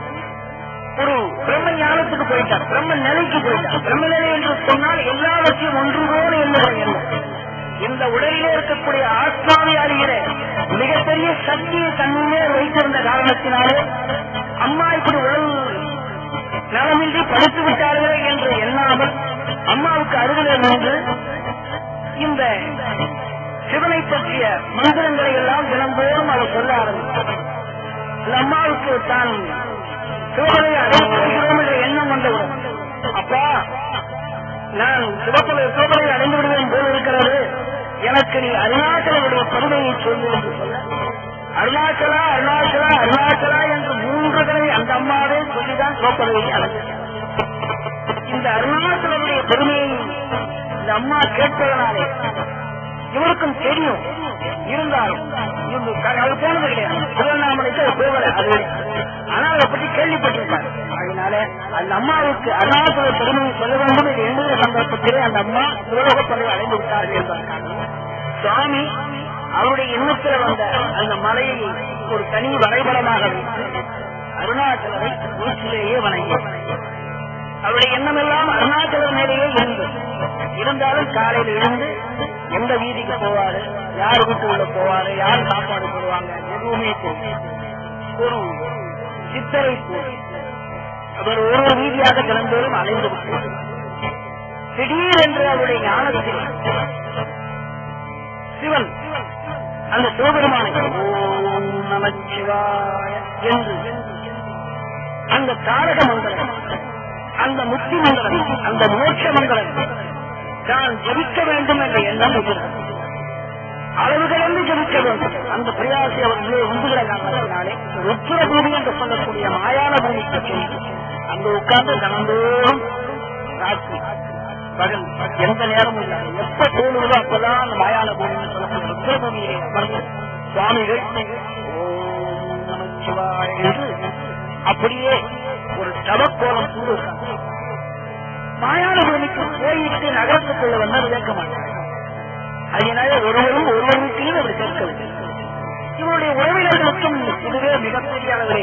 ஒரு பிரம்ம ஞானத்துக்கு போயிட்டார், பிரம்ம நிலைக்கு போயிட்டார். பிரம்ம நிலை என்று சொன்னால் எல்லாவற்றையும் ஒன்று போல எண்ணுகிற எண்ணம். இந்த உடலிலே இருக்கக்கூடிய ஆத்மாவை அறிகிற மிகப்பெரிய சக்தியை தன்னிலே வைத்திருந்த காரணத்தினாலே அம்மா இப்படி உடல் நலமின்றி படுத்து விட்டார்களே என்று எண்ணாமல் அம்மாவுக்கு அருகிலே நின்று இந்த சிவனை பற்றிய மந்திரங்களை எல்லாம் தினந்தோறும் அவர் சொல்ல ஆரம்பித்தார். அம்மாவுக்கு தான் சிவனை அடைகிறோம் என்ற எண்ணம் வந்தவுடன், அப்பா நான் சிவப்பலை சிவனை அடைந்து விடுவேன் போல் இருக்கிறது, எனக்கு நீ அருணாச்சலனுடைய பெருமையை சொல்லு என்று சொல்ல, அருணாச்சலா அருணாச்சலா அருணாச்சலா என்று மூன்று தடவை அந்த அம்மாவே சொல்லிதான் சிவப்பதவியை அடைந்தார். இந்த அருணாச்சலனுடைய பெருமையை இந்த அம்மா கேட்பதனாலே இவருக்கும் தெரியும், இருந்தாலும் அவர் போனது கிடையாது, திருவண்ணாமலைக்கு அவர் போகல, அது ஆனால் அதை பற்றி கேள்விப்பட்டிருப்பார். அதனால அந்த அம்மாவுக்கு அருணாச்சல பெருமையை சொல்ல வேண்டும் என்று எண்ணுகிற சந்தர்ப்பத்திலே அந்த அம்மா சிவலோக பதவி அடைந்து விட்டார்கள் என்பதற்காக சுவாமி அவருடைய எண்ணத்தில் வந்த அந்த மலையை ஒரு தனி வரைபடமாக வைத்து அருணாச்சலரை வீட்டிலேயே வணங்கி அவருடைய எண்ணம் எல்லாம் அருணாச்சலர் மேலேயே இருந்தது. இருந்தாலும் காலையில் இருந்து எந்த வீதிக்கு போவாரு, யார் வீட்டு உள்ள போவாரு, யார் சாப்பாடு போடுவாங்க எதுவுமே தெரியும். ஒரு சித்தரை போய் அவர் ஒரு வீதியாக தினந்தோறும் அலைந்து விட்டார். திடீரென்று அவருடைய ஞானத்தில் சிவன் அந்த சிவபெருமானை ஓம் நமச்சிவாய என்று அந்த தாரக மந்திரம், அந்த முக்தி மந்திரம், அந்த மோட்ச மந்திரம் தான் ஜபிக்க வேண்டும் என்ற எண்ணம் இருக்கிறது. அளவு கடந்து ஜபிக்க வேண்டும். அந்த பிரயாசி அவர்களே உந்துகிற காரணத்தினாலே உத்தர பூமி என்று சொல்லக்கூடிய மாயான பூமிக்கு சென்று அங்கு உட்கார்ந்து தினந்தோறும் ராத்திரி பகல் எந்த நேரமும் இல்லாது எப்ப தோணுதோ அப்பதான் அந்த மாயான பூமின்னு சொல்லக்கூடிய உத்தர பூமியை அமர்ந்து சுவாமிகள் ஓம் நமச்சிவாய என்று அப்படியே ஒரு தவக்கோலம் சூடு மாயான பூமிக்கு போயிட்டு நகரத்துக்குள்ள வந்தால் கேட்க மாட்டாங்க. அதனால ஒருவரும் ஒருவருக்கையும் அவர் கேட்கவில்லை. இவருடைய உறவினர்களுக்கும் இதுவே மிகப்பெரிய அளவிலே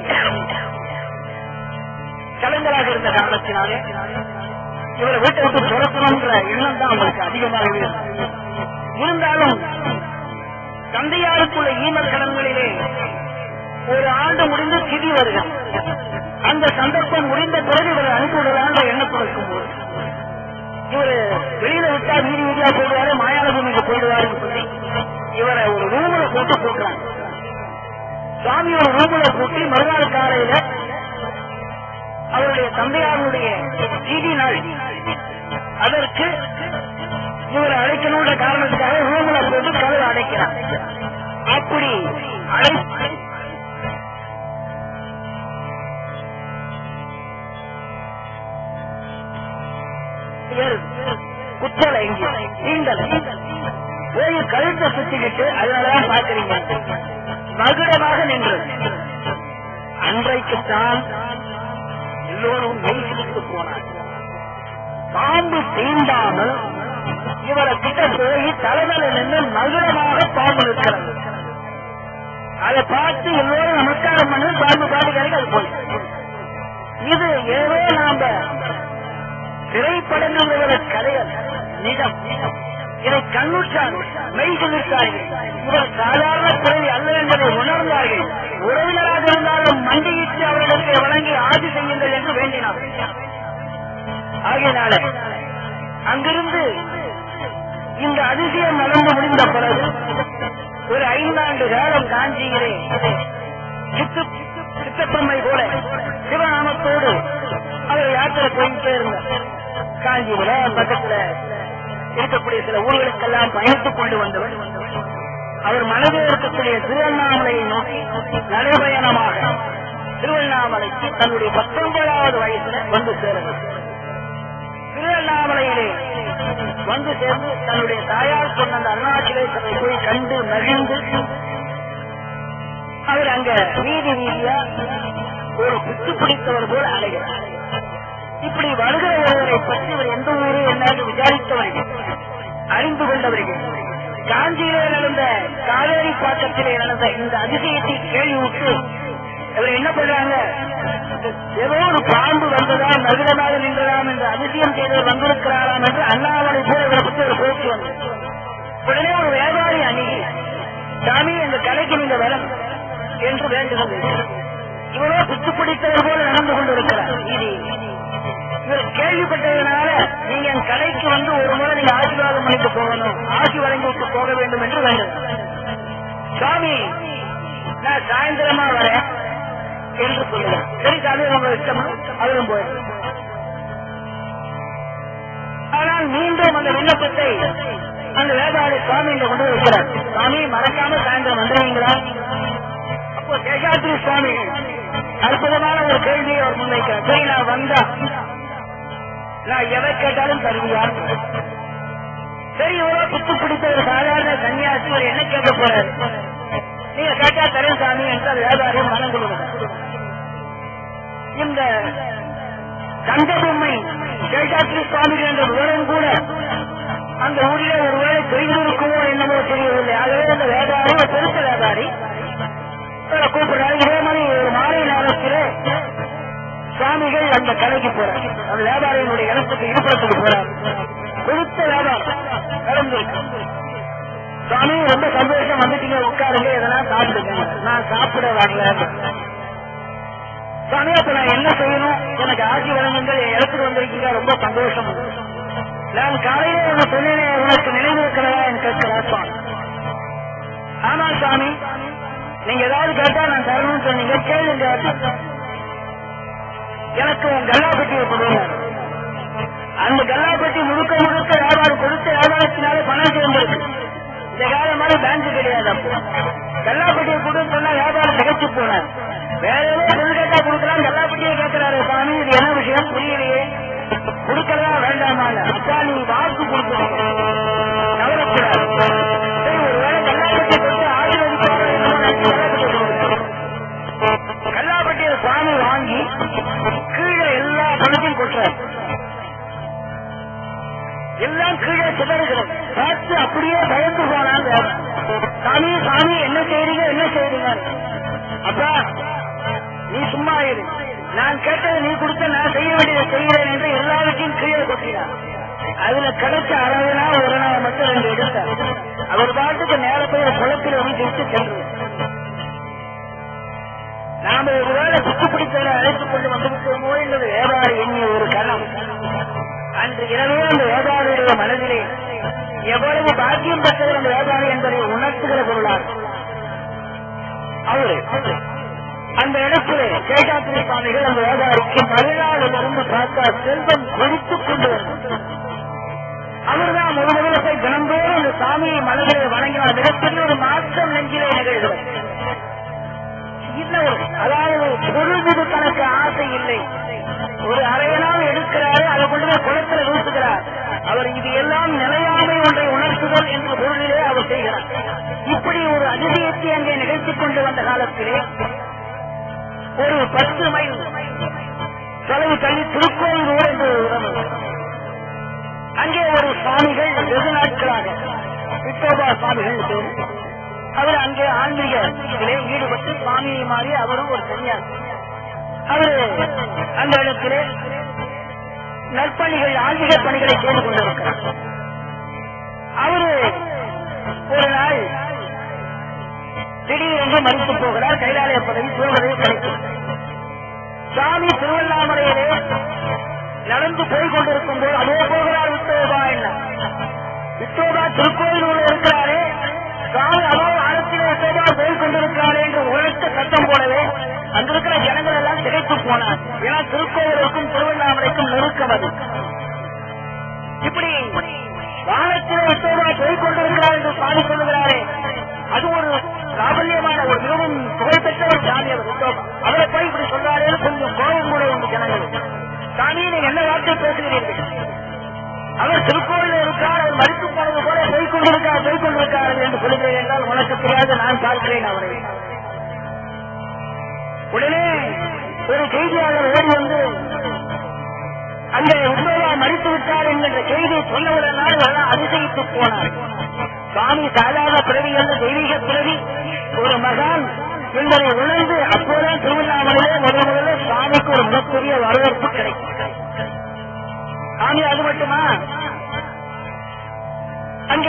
கலைஞராக இருந்த காரணத்தினாலே இவரை வீட்டை விட்டு துரத்தணுங்கிற எண்ணம் தான் அவங்களுக்கு அதிகமாகவே இருந்தாலும் தந்தையாருக்குள்ள ஈமர் கடன்களிலே ஒரு ஆண்டு முடிந்து திதி வருகிறது. அந்த சந்தர்ப்பம் முடிந்த பிறகு இவரை அனுப்பிவிடலான்ற எண்ணத்தில் இருக்கும்போது இவரு வெளியில விட்டா வீதி வீதியா போயிடுவாரு, மாயாளபூமிக்கு போயிடுவாருன்னு சொல்லி இவரை ஒரு ரூமுல போட்டு போட்டுறாங்க. சுவாமி ஒரு ரூமுல போட்டு மறுநாள் காலையில அவருடைய தந்தையாருடைய திதி நாள் அதற்கு இவரை அழைக்கணுன்ற காரணத்துக்காக ரூமுல போட்டு கதவை அடைக்கிறார். அப்படி அடை குத்தலை நீங்கள் போய் கழுத்தை சுத்திக்கிட்டு அதனாலதான் பார்க்கிறீங்க மகுடமாக நின்று அன்றைக்குத்தான் எல்லோரும் மெய்சிலிட்டு போனார். பாம்பு தீண்டாமல் இவரை கிட்ட போய் தலைமையில நின்று மகுடமாக பாம்பு இருக்கிறது. அதை பார்த்து எல்லோரும் நமஸ்காரம் பண்ணி பாம்பு பாடுகிறார்கள். அது போய் இது ஏதோ நாம திரைப்படங்கள் கதைகள் நிஜம். இதை கண்ணுற்றார்கள், மெய்சிலிட்டார்கள். இவர் சாதாரண பிறவி அல்ல என்பதை உணர்ந்தார்கள். உறவினராக இருந்தாலும் மண்டியிட்டு அவர்களுக்கு வழங்கி ஆட்சி செய்யுங்கள் என்று வேண்டினார். ஆகையினால அங்கிருந்து இந்த அதிசயம் நடந்து முடிந்த பிறகு ஒரு ஐந்தாண்டு காலம் காஞ்சியிலே சித்தப்பம்மை போல சிவநாமத்தோடு அவர் யாத்திரை போயிட்டே இருந்தார். காஞ்சியில பக்கத்துல இருக்கக்கூடிய சில ஊர்களுக்கெல்லாம் பயணித்துக் கொண்டு வந்தவர். அவர் மனதில் இருக்கக்கூடிய திருவண்ணாமலையை நோக்கி நடைபயணமாக திருவண்ணாமலைக்கு தன்னுடைய பத்தொன்பதாவது வயசுல வந்து சேர்ந்தார். திருவண்ணாமலையிலே வந்து சேர்ந்து தன்னுடைய தாயார் சொன்ன அந்த அருணாச்சலேஸ்வரை போய் கண்டு மகிழ்ந்து அவர் அங்க வீதி வீதியா ஒரு குத்து பிடித்தவர் போல் அடைகிறார். இப்படி வருகிற ஒருவரை பற்றி இவர் எந்த ஊரு என்னன்னு விசாரித்தவர்கள், அறிந்து கொண்டவர்கள், காஞ்சியிலே நடந்த காவேரி பாக்கத்திலே நடந்த இந்த அதிசயத்தை கேள்விவிட்டு இவர் என்ன பண்றாங்க, ஏதோ ஒரு பாம்பு வந்ததா நகரமாக நின்றதாம் என்று அதிசயம் செய்தவர் வந்திருக்கிறாராம் என்று அண்ணாமலை போல இவரை பற்றி ஒரு போக்கு வந்து உடனே ஒரு வியாபாரி அணுகி, சாமி இந்த கடைக்கு நீங்க வரும் என்று வேண்டுகிறது. இவரோ குத்து பிடித்தவர் போல நடந்து கொண்டிருக்கிறார். இது இவர் கேள்விப்பட்டதனால நீங்க என் கடைக்கு வந்து ஒரு முறை நீங்க ஆசீர்வாதம் பண்ணிட்டு போகணும், ஆசி வழங்கி விட்டு போக வேண்டும் என்று வேண்டும். சாமி நான் சாயந்தரமா வரேன் என்று சொல்லுவேன். சரி சாமி உங்க இஷ்டம், அவரும் போய். ஆனால் மீண்டும் அந்த விண்ணப்பத்தை அந்த வேதாளி சுவாமி இங்க கொண்டு வைக்கிறார். சுவாமி மறக்காம சாயந்தரம் வந்துடுவீங்களா? அப்போ சேஷாத்ரி சுவாமி அற்புதமான ஒரு கேள்வியை அவர் முன்வைக்கிறார். சரி நான் வந்தா நான் எதை கேட்டாலும் தருவியார். சரி இவ்வளவு குத்து பிடித்த ஒரு சாதாரண சன்னியாசி ஒரு என்ன கேட்க போறாரு, நீங்க கேட்டா தரேன் சாமி என்று அது வியாபாரியம் மனம் கொள்ளுகிறார். இந்த கந்தபொம்மை சேஷாத்ரி சுவாமிகள் என்ற விவரம் கூட அந்த ஊரிலே ஒருவேளை தெரிந்திருக்குமோ என்னமோ தெரியவில்லை. ஆகவே அந்த வியாபாரி ஒரு பெருத்த வியாபாரி கூப்பிடுறாரு. இதே மாதிரி ஒரு மாலை நேரத்திலே சுவாமிகள் அந்த கடைக்கு போறார். அந்த வியாபாரியினுடைய இடத்துக்கு இருப்பிடத்துக்கு போறார். கொடுத்த வியாபாரம் நடந்திருக்கு. சுவாமி ரொம்ப சந்தோஷம், வந்துட்டீங்க, உட்காருங்க, எதெல்லாம் சாப்பிடுங்க. நான் சாப்பிட வரல. சுவாமி அப்ப நான் என்ன செய்யணும், எனக்கு ஆட்சி வழங்குங்கள், என் இடத்துக்கு வந்திருக்கீங்க, ரொம்ப சந்தோஷம். நான் காலையில உங்க சொன்னேனே உனக்கு நினைவு இருக்கிறதா என்று கேட்கிறார் சுவாமி. ஆமா சுவாமி, நீங்க ஏதாவது கேட்டா நான் தரணும்னு சொன்னீங்க, கேளுங்க. எனக்கு உன் கல்லாப்பட்டியை கொடுங்க. அந்த கல்லாப்பட்டி முழுக்க முழுக்க வியாபாரம் கொடுத்த வியாபாரத்தினால பணம் சேர்ந்திருக்கு. இந்த காலம் மாதிரி பேங்க் கிடையாது. அப்போ கல்லாப்பட்டியை கொடுன்னு சொன்னா வியாபாரம் திகச்சு போனார். வேற ஏதோ பொருள் கேட்டா கொடுக்கலாம், கல்லாப்பட்டியை கேட்கிறாரு. சுவாமி இது என்ன விஷயம் புரியலையே, கொடுக்கறதா வேண்டாமா? அப்பா நீ வாக்கு கொடுக்கணும், கவலைக்கூடாது. சரி ஒருவேளை கல்லாப்பட்டியை கொடுத்து ஆசீர்வதிப்பாரு. கல்லாப்பட்டியை சுவாமி வாங்கி கீழே எல்லா பணத்தையும் கொட்டுறாரு. எல்லாம் கீழே சிதறுகிறது. பார்த்து அப்படியே பயந்து போனாங்க. சாமி சாமி என்ன செய்றீங்க என்ன செய்றீங்க? அப்பா நீ சும்மா இரு, நான் கேட்டதை நீ கொடுத்த, நான் செய்ய வேண்டியதை செய்கிறேன் என்று எல்லாவற்றையும் கீழே கொட்டினார். அதுல கிடைச்ச அளவுனா ஒரு நாள் மட்டும் ரெண்டு எடுத்தார். அவர் பாட்டுக்கு நேர போய் குளத்தில் வந்து சென்று நாம ஒருவேளை சுற்றுப்பிடித்தவரை அழைத்துக் கொண்டு வந்துவிட்டோமோ என்பது வேதாறு எண்ணிய ஒரு கணம். அன்று இரவே அந்த வேதாருடைய மனதிலே எவ்வளவு பாக்கியம் பெற்றது அந்த வேதாறு என்பதை உணர்த்துகிற பொருளார். அவரு அந்த இடத்திலே சேஷாத்திரி சுவாமிகள் அந்த வேதாருக்கு மறுநாளிலிருந்து பார்த்தா செல்வம் கொடித்துக் கொண்டு வந்தார். அவர்தான் ஒரு முதலத்தை தினந்தோறும் அந்த சாமியை மனதிலே வணங்கினார். மிகப்பெரிய ஒரு மாற்றம் நெஞ்சிலே நிகழ்கிறது. அதாவது பொழுது தனக்கு ஆசை இல்லை. ஒரு அரையனால் எடுக்கிறாரு, அதை கொண்டு போய் குளத்தில் வீசுகிறார். அவர் இது எல்லாம் நிலையாமை ஒன்றை உணர்த்துதல் என்ற பொருளிலே அவர் செய்கிறார். இப்படி ஒரு அதிசயத்தை அங்கே நிகழ்த்திக் கொண்டு வந்த காலத்திலே ஒரு பத்து மைல் தொலைவு தள்ளி திருக்கோயிலூர் என்று உறவு. அங்கே ஒரு சுவாமிகள் வெகு நாட்களாக விட்டோபா சுவாமிகள் பேர். அவர் அங்கே ஆன்மீகத்திலே ஈடுபட்டு சுவாமியை மாறி அவரும் ஒரு சன்னியாசி. அவரு அந்த இடத்திலே நற்பணிகள் ஆன்மீக பணிகளை செய்து கொண்டிருக்கிறார். அவரு ஒரு நாள் திடீரென்று மறுத்து போகிறார். கைலாலய பதவி சூழ்நிலை கிடைக்கும். சுவாமி திருவண்ணாமலையிலே நடந்து போய் கொண்டிருக்கும் போது அதே போகிறார் விட்டோபா. என்ன விட்டோபா திருக்கோயிலூர் இருக்கிறாரே, சுவாமி அதோ ஆழத்திலே விட்டோபா போய் கொண்டிருக்கிறாரே என்று உழைத்த சத்தம் போலவே அங்கிருக்கிற ஜனங்கள் எல்லாம் திகைத்து போனார். ஏன்னா திருக்கோயிலுக்கும் திருவண்ணாமலைக்கும் நெருக்கம் அது. இப்படி வானத்திலே விட்டோபா போய் கொண்டிருக்கிறார் என்று சுவாமி சொல்லுகிறாரே, அது ஒரு பிராபல்யமான ஒரு மிகவும் புகழ்பெற்ற ஒரு சாமி அவர் விட்டோபா. அவரை போய் இப்படி சொல்றாரே கொஞ்சம் கோபம் கூட உண்டு ஜனங்கள். சாமி நீங்க என்ன வார்த்தை பேசுகிறீர்கள்? அவர் திருக்கோயில் இருக்கார், அவர் மறுத்து போனது போல போய் கொண்டிருக்கார் போய் கொண்டிருக்கார் என்று சொல்லுகிறேன் என்றால் உனக்கு தெரியாது, நான் பார்க்கிறேன் அவரை. உடனே ஒரு செய்தியாளர் ஓடி வந்து அந்த விட்டோபா மறித்து விட்டார் என்கின்ற செய்தியை சொன்னவுடனால் எல்லாம் அதிசயித்து போனார். சுவாமி சாதாரண பிறவி என்ற தெய்வீக பிறவி ஒரு மகான் என்பதை உணர்ந்து அப்போதான் திருவண்ணாமலையிலே முதல் முதல்ல சுவாமிக்கு ஒரு மிகப்பெரிய வரவேற்பு கிடைக்கும். சாமி அது மட்டுமா, அங்கே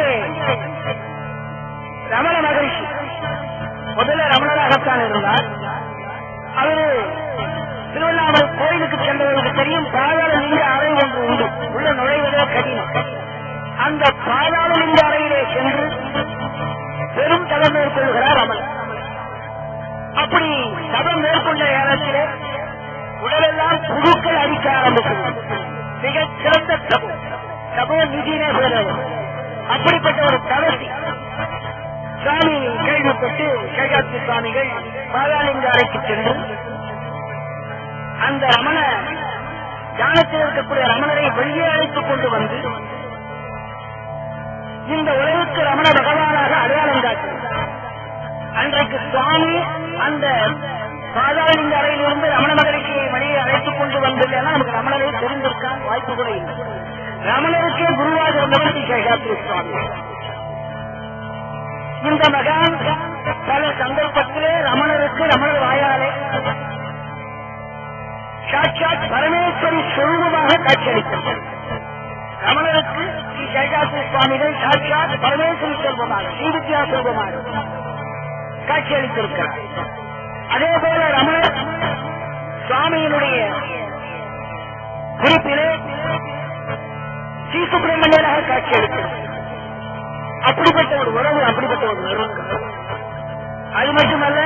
ரமண மகரிஷி முதல்ல ரமணராகத்தான் இருந்தார். அவரு திருவண்ணாமலை கோயிலுக்கு சென்றவர்களுக்கு தெரியும், பாதாள லிங்க அறை ஒன்று உண்டு, உள்ள நுழைவதே கடினம். அந்த பாதாள லிங்க அறையிலே சென்று பெரும் தவம் மேற்கொள்கிறார் ரமணன். அப்படி தவம் மேற்கொண்ட நேரத்திலே உடலெல்லாம் புழுக்கள் அடிக்க ஆரம்பிக்கிறது. மிக சிறந்த தபோ தபோ நிதினே பேரவர். அப்படிப்பட்ட ஒரு தவசி சுவாமி கேள்விப்பட்டு சேஷாத்திரி சுவாமிகள் பாதாளிங்க அறைக்கு சென்று அந்த ரமண தியானத்தில் இருக்கக்கூடிய ரமணரை வெளியே அழைத்துக் கொண்டு வந்து இந்த உலகுக்கு ரமண பகவானாக அடையாளம் காட்டினார். அன்றைக்கு சுவாமி அந்த பாதாளிங்க அறையிலிருந்து ரமண மகரிஷியை வெளியே அழைத்துக் கொண்டு வந்ததுன்னா நமக்கு ரமணரை தெரிந்திருக்க வாய்ப்பு கூட இல்லை. ரமணருக்கே குருவாக இருந்தவர் ஸ்ரீ சேஷாத்திரி சுவாமி. இந்த மகான் பல சந்தர்ப்பத்திலே ரமணருக்கு ரமணர் வாயாலே சாட்சாத் பரமேஸ்வரி சொரூபமாக காட்சியளித்தார். ரமணருக்கு ஸ்ரீ சேஷாத்திரி சுவாமிகள் சாட்சாத் பரமேஸ்வரி சொரூபமாக ஸ்ரீவித்யா சொரூபமாக காட்சியளித்திருக்கிறார். அதே போல ரமணர் சுவாமியினுடைய குறிப்பிலே ஸ்ரீ சுப்பிரமணியனாக காட்சியளித்தார். அப்படிப்பட்ட ஒரு உறவு, அப்படிப்பட்ட ஒரு நெருக்கம். அது மட்டுமல்ல,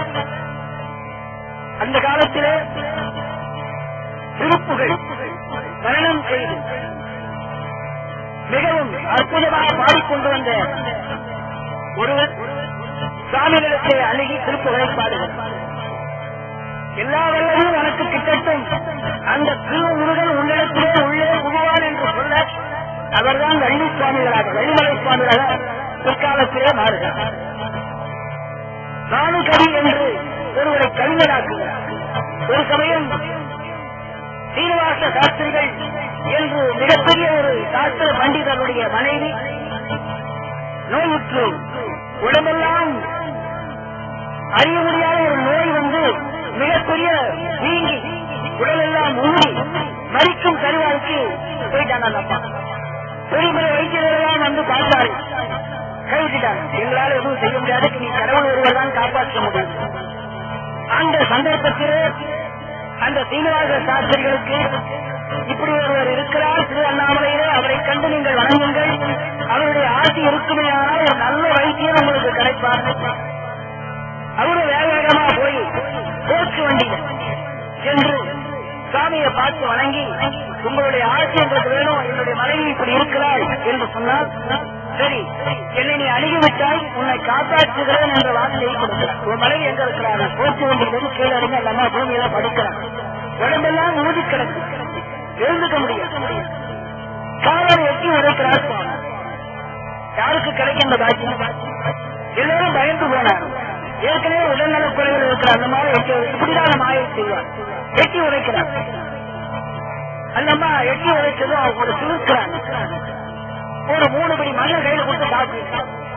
அந்த காலத்திலே திருப்புகள் மரணம் செய்து மிகவும் அற்புதமாக பாடிக்கொண்டு வந்த ஒருவர் சுவாமிகளிடத்தை அணுகி திருப்புகளை பாடுகிறார். எல்லா வல்லமும் எனக்கு கிட்டட்டும், அந்த திருமுருகன் உள்ளிடத்திலே உள்ளே உருவான் என்று சொல்ல அவர்தான் வள்ளி சுவாமிகளாக வள்ளிமலை சுவாமிகளாக பிற்காலத்திலே மாறுகிறார். நானுகவி என்று ஒருவரை கவிஞராக்குகிறார். ஒரு சமயம் சீனிவாச சாஸ்திரிகள் என்று மிகப்பெரிய ஒரு சாஸ்திர பண்டிதருடைய மனைவி நோயுற்று உடம்பெல்லாம் அறிய முடியாத ஒரு நோய் வந்து மிகப்பெரிய நீங்கி உடலெல்லாம் ஊறி மறிக்கும் கருவாய்க்கு போயிட்டாங்க. அந்த அப்பா பெரிய பெரிய வைத்தியர்களெல்லாம் வந்து பார்த்தாரு, கைவிட்டாங்க. எங்களால் எதுவும் செய்ய முடியாது, நீ கடவுள் ஒருவர் தான் காப்பாற்ற முடியும். அந்த சந்தர்ப்பத்திலே அந்த சீனிவாச சாஸ்திரிகளுக்கு இப்படி ஒருவர் இருக்கிறார் திரு அண்ணாமலையிலே, அவரை கண்டு நீங்கள் வணங்குங்கள், அவருடைய ஆட்சி இருக்குமையானால் ஒரு நல்ல வைத்தியம் உங்களுக்கு கிடைப்பார். அவரு வேக வேகமா போய் போச்சு வண்டியில் சென்று சுவாமியை பார்த்து வணங்கி, உங்களுடைய ஆட்சி எங்களுக்கு வேணும், என்னுடைய மனைவி இப்படி இருக்கிறாள் என்று சொன்னால், சரி என்னை நீ அணுகிவிட்டால் உன்னை காப்பாற்றுகிறேன் என்ற வார்த்தையை கொடுக்கிறார். ஒரு மனைவி எங்க இருக்கிறாங்க, போச்சு வண்டியிலிருந்து கீழே இறங்கி அந்த அம்மா பூமியில படுக்கிறார். உடம்பெல்லாம் ஊதி கிடக்கு, எழுந்துக்க முடியாது. காவலை எட்டி உடைக்கிறார் சுவாமி. யாருக்கு கிடைக்கும் இந்த காட்சி? எல்லாரும் பயந்து போனார். ஏற்கனவே உடல்நலக் குறைகள் இருக்கிற அந்த மாதிரி இப்படிதான் மாயை செய்வார். எட்டி உடைக்கிறார். அந்த அம்மா எட்டி உடைச்சதும் அவங்க சுருக்கிறாங்க. ஒரு மூணு படி மண்ணை கையில கொடுத்து சாப்பிட்டு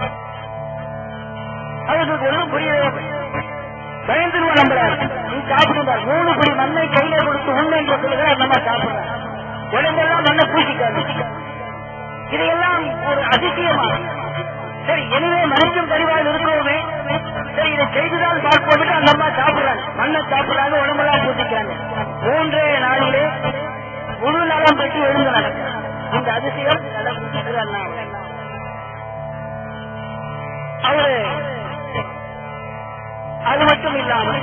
அவர்களுக்கு ஒன்றும் புரியவே பயந்துருவா நம்புறாரு. நீ சாப்பிடுவார். மூணு படி மண்ணை கையில கொடுத்து உண்மை என்று சொல்லுகிற அந்த அம்மா சாப்பிடுறாங்க. உடம்பெல்லாம் மண்ணை பூசிக்காது. இதையெல்லாம் ஒரு அதிசயமா சரி எனவே மனுஷன் பரிவாள் இருக்கிறோமே, சரி இதை செய்துதான் பார்ப்போம். அந்த அம்மா சாப்பிடுறாங்க, மண்ணை சாப்பிடுறாங்க, உடம்பெல்லாம் பூசிக்கிறாங்க. மூன்றே நாளிலே முழு நலம் பெற்று எழுந்து நடக்கிறார். இந்த அதிசயம் அவரு அது மட்டும் இல்லாமல்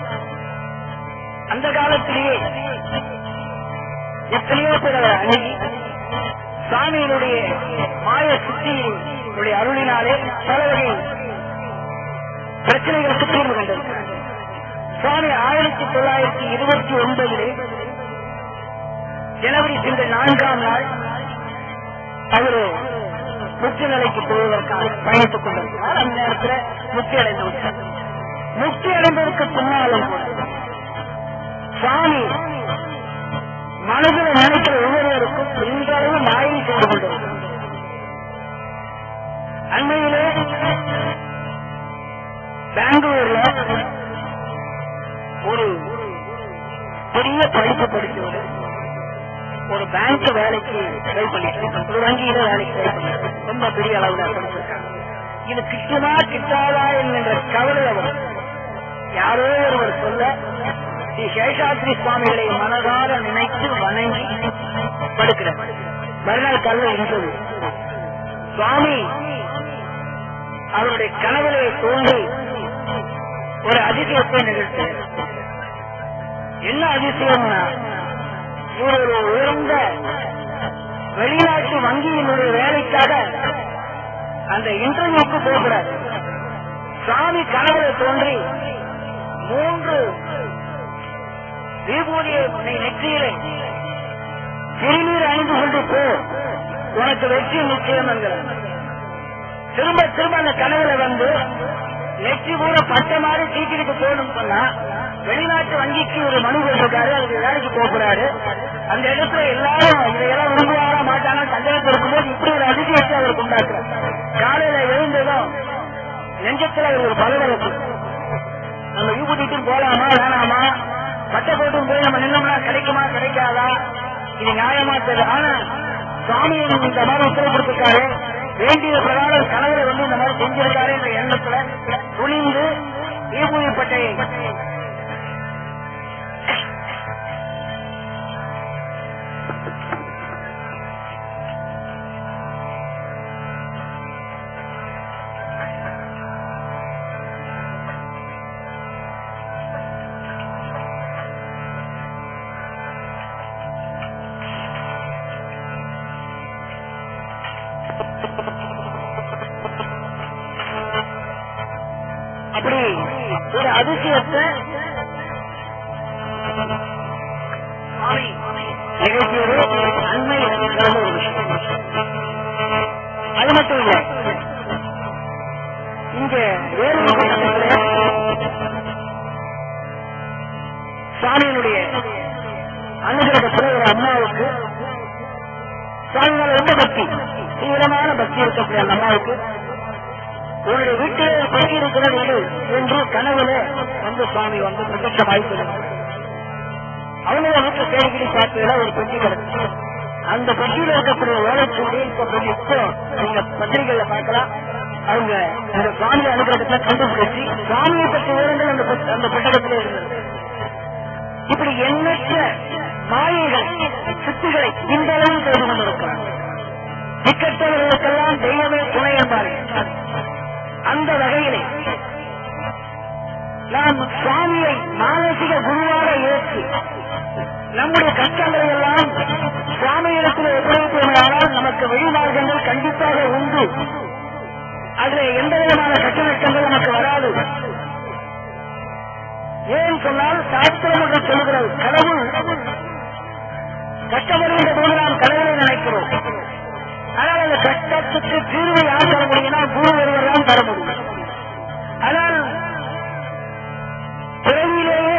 அந்த காலத்திலேயே எத்தனையோ பேர் அணுகி சுவாமியினுடைய மாய சுத்தியினுடைய அருளினாலே பல வகை பிரச்சனைகளுக்கு தீர்வு கண்டிருக்கிறார். சுவாமி ஆயிரத்தி தொள்ளாயிரத்தி இருபத்தி ஒன்பதிலே ஜனவரி திங்கள் நான்காம் நாள் அவரு முக்தி நிலைக்கு போவதற்காக பயணித்துக் கொண்டிருக்கிறார். அந்த நேரத்தில் முக்தி அடைந்து விட்டார். முக்தி அடைந்ததற்கு பின்னாலும் சுவாமி மனதில் நினைக்கிற ஒவ்வொருவருக்கும் இந்த அளவு மாயை செய்து கொண்டிருக்கிறார். அண்மையிலே பெங்களூர்ல ஒரு பெரிய படிப்பு படிச்சவர் ஒரு பேங்க் வேலைக்கு ட்ரை பண்ணிட்டு, ஒரு வங்கியில வேலைக்கு ட்ரை பண்ணிட்டு ரொம்ப பெரிய அளவுல படிச்சிருக்காங்க. இது கிட்டுமா கிட்டாதா என்கின்ற கவலை அவர் யாரோ ஒருவர் சொல்ல ஸ்ரீ சேஷாத்ரி சுவாமிகளை மனதார நினைத்து வணங்கி படுக்கிறார். மறுநாள் கல்ல இருந்தது சுவாமி அவருடைய கனவிலே தோன்றி ஒரு அதிசயத்தை நிகழ்த்தார். என்ன அதிசயம்னா, இவர் ஒரு உயர்ந்த வெளிநாட்டு வங்கியினுடைய வேலைக்காக அந்த இன்டர்வியூக்கு போகிறார். சுவாமி கனவுல தோன்றி மூன்று விபூதியை நெற்றியிலே திருநீர் அணிந்து கொண்டு போ, உனக்கு வெற்றி நிச்சயம் என்கிறார். திரும்ப திரும்ப அந்த கனவுல வந்து நெற்றி பூர பட்ட மாதிரி தீக்கிட்டு போகணும்னு சொன்னா வெளிநாட்டு வங்கிக்கு ஒரு மனு போட்டிருக்காரு, அதுக்கு வேலைக்கு போகிறாரு. அந்த இடத்துல எல்லாரும் இதையெல்லாம் விரும்புவாரா மாட்டாங்க சந்தேகத்தில் இருக்கும்போது இப்படி ஒரு அதிசயத்தை அவருக்கு உண்டாக்குறார். காலையில எழுந்ததும் நெஞ்சத்துல ஒரு பலவரப்பு, நம்ம யூபிடிட்டும் போலாமா வேணாமா, பட்டை போட்டும் போய் நம்ம நின்னோம்னா கிடைக்குமா கிடைக்காதா, இது நியாயமா தெரியல. ஆனா சுவாமியை இந்த மாதிரி உத்தரவு கொடுத்திருக்காரு, வேண்டிய பிரகாரம் கனவுல வந்து இந்த மாதிரி செஞ்சிருக்காரு என்ற எண்ணத்துல துணிந்து ஈபூதி பட்டையை அப்படி ஒரு அதிசயத்தை நிகழ்ச்சியோடு அண்மை ஒரு விஷயம். அது மட்டும் இல்ல, இங்க வேறு சுவாமியினுடைய அனுகிரகத்தில் ஒரு அம்மாவுக்கு சுவாமியால ரொம்ப பக்தி, தீவிரமான பக்தி இருக்கக்கூடிய அந்த அம்மாவுக்கு உங்களுடைய வீட்டிலே பற்றி இருக்கிறது என்று கனவுல வந்து சுவாமி வந்து பிரத்யட்சமாய் சொல்லுவாங்க. அவங்க வீட்டுல தேடிக்கிட்டு பார்த்ததுல ஒரு பெட்டி கிடக்கு. அந்த பெட்டியில இருக்கக்கூடிய வேலை சொல்லி இப்ப இப்போ நீங்க பத்திரிகையில பார்க்கலாம். அவங்க அந்த சுவாமி அனுகிரகத்தை கண்டுபிடிச்சு சுவாமியை பற்றி விவரங்கள் அந்த அந்த புத்தகத்திலே இருந்தது. இப்படி எண்ணற்ற மாயைகள் சித்துகளை இன்றளவு செய்து கொண்டிருக்கிறார். திக்கற்றவர்களுக்கெல்லாம் தெய்வமே துணை என்பார்கள். அந்த வகையிலே நாம் சுவாமியை மானசிக குருவாக ஏற்று நம்முடைய கஷ்டங்களை எல்லாம் சுவாமியிடத்தில் ஒப்படைப்போமானால் நமக்கு வழிமார்க்கங்கள் கண்டிப்பாக உண்டு. அதில் எந்த விதமான கட்டணங்கள் நமக்கு வராது. ஏன் சொன்னால் சாஸ்திரம் என்று சொல்லுகிறது, கடவுள் கஷ்டம் வருகின்ற போது நாம் கடவுளை நினைக்கிறோம். ஆனால் அந்த கஷ்டத்துக்கு தீர்வு யார் தர முடியும்னா குரு ஒருவர் தான் தர முடியும். ஆனால் பிறவியிலேயே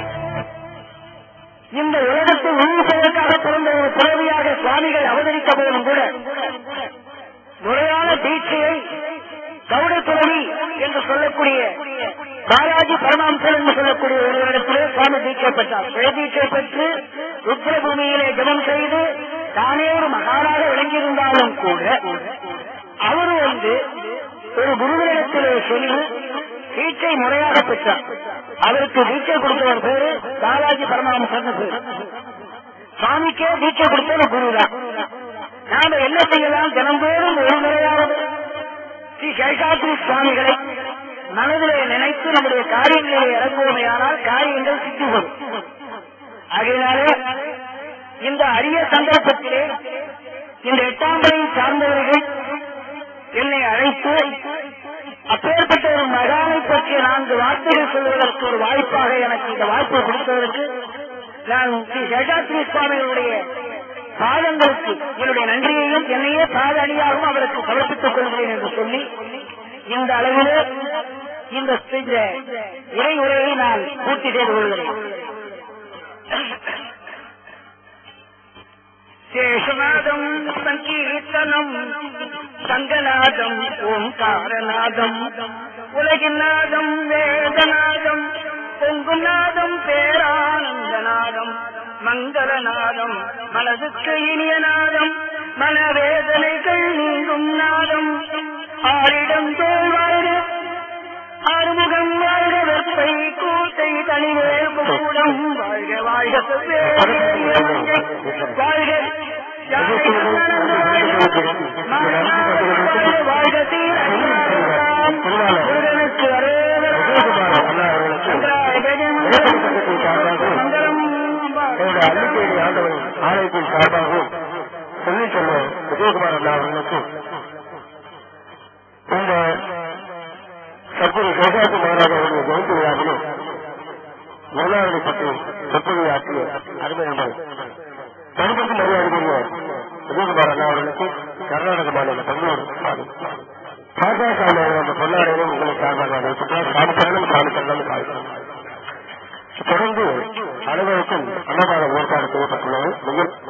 இந்த உலகத்தை உயிர்ப்பதற்காக பிறந்த ஒரு பிறவியாக சுவாமிகள் அவதரித்த போதும் கூட முறையான தீட்சையை கௌட துறவி என்று சொல்லக்கூடிய பாலாஜி பரமாம்சன் என்று சொல்லக்கூடிய ஒருவரிடத்திலே சுவாமி தீட்சை பெற்றார். பிழை தீட்சை பெற்று ருத்ரபூமியிலே ஜபம் செய்து தானே ஒரு மகானாக விளங்கியிருந்தாலும் கூட அவர் வந்து ஒரு குருவிடத்திலே சொல்லி தீட்சை முறையாக பெற்றார். அவருக்கு தீட்சை கொடுத்தவர் பேரு பாலாஜி பரமாம்சன் பேரு. சுவாமிக்கே தீட்சை கொடுத்தவர் குருதான். நாம என்ன செய்யலாம்? தினந்தோறும் ஒரு முறையாவது ஸ்ரீ சேஷாத்ரி சுவாமிகளை மனதிலே நினைத்து நம்முடைய காரியங்களிலே இறங்குவோமையானால் காரியங்கள் சித்தி வரும். ஆகையினாலே இந்த அரிய சந்தர்ப்பத்திலே இந்த எட்டாம் படை சார்ந்தவர்கள் என்னை அழைத்து அப்பேற்பட்ட ஒரு மகானை பற்றிய நான்கு வார்த்தைகள் சொல்வதற்கு ஒரு வாய்ப்பாக எனக்கு இந்த வாய்ப்பை கொடுத்ததற்கு நான் ஸ்ரீ சேஷாத்ரி சுவாமிகளுடைய பாதங்களுக்கு என்னுடைய நன்றியையும் என்னையே பாத அணியாகவும் அவருக்கு சமர்ப்பித்துக் கொள்கிறேன் என்று சொல்லி இந்த அளவிலே இந்த இறை உரையை நான் பூர்த்தி செய்து கொள்கிறேன். சேஷநாதம் சங்கீர்த்தனம் சங்கநாதம் ஓங்காரநாதம் உலகின் நாதம் வேதநாதம் பொங்கும் நாதம் பேரானந்தநாதம் மங்களநாதம் மனதுக்கு இனிய நாதம் மனவேதனைகள் நீங்கும் நாதம் ஆரிடம் தோல் வாழ்க ஆறுமுகம் வாழ்க வெப்பை கூட்டை தனிவேல் கூடம் வாழ்க வாழ்க வாழ்க வாழ்க சீரனுக்கு ஆலயத்தின் சார்பாகவும் சொல்லி சொல்ல விஜயகுமார் அண்ணா அவர்களுக்கும் இந்த சத்குரு சேஷாத்ரி மகாராஜ் அவருடைய ஜெயந்தி விழாவிலும் குருநாதனை பற்றி சொற்பொழிவை ஆற்றிய அருமை நண்பர் தனிப்பட்டு மரியாதைக்குரிய விஜயகுமார் அண்ணா அவர்களுக்கு கர்நாடக மாநில பெங்களூர் சாதா சாமி அந்த பொன்னாடையிலும் உங்களை சார்பாக வைத்துட்டார். சாமி சரணம் சாமி சரணம் சாதித்தார். தொடர்ந்து அனைவருக்கும் அன்னதானம் ஏற்பாடு செய்யப்பட்டுள்ளது.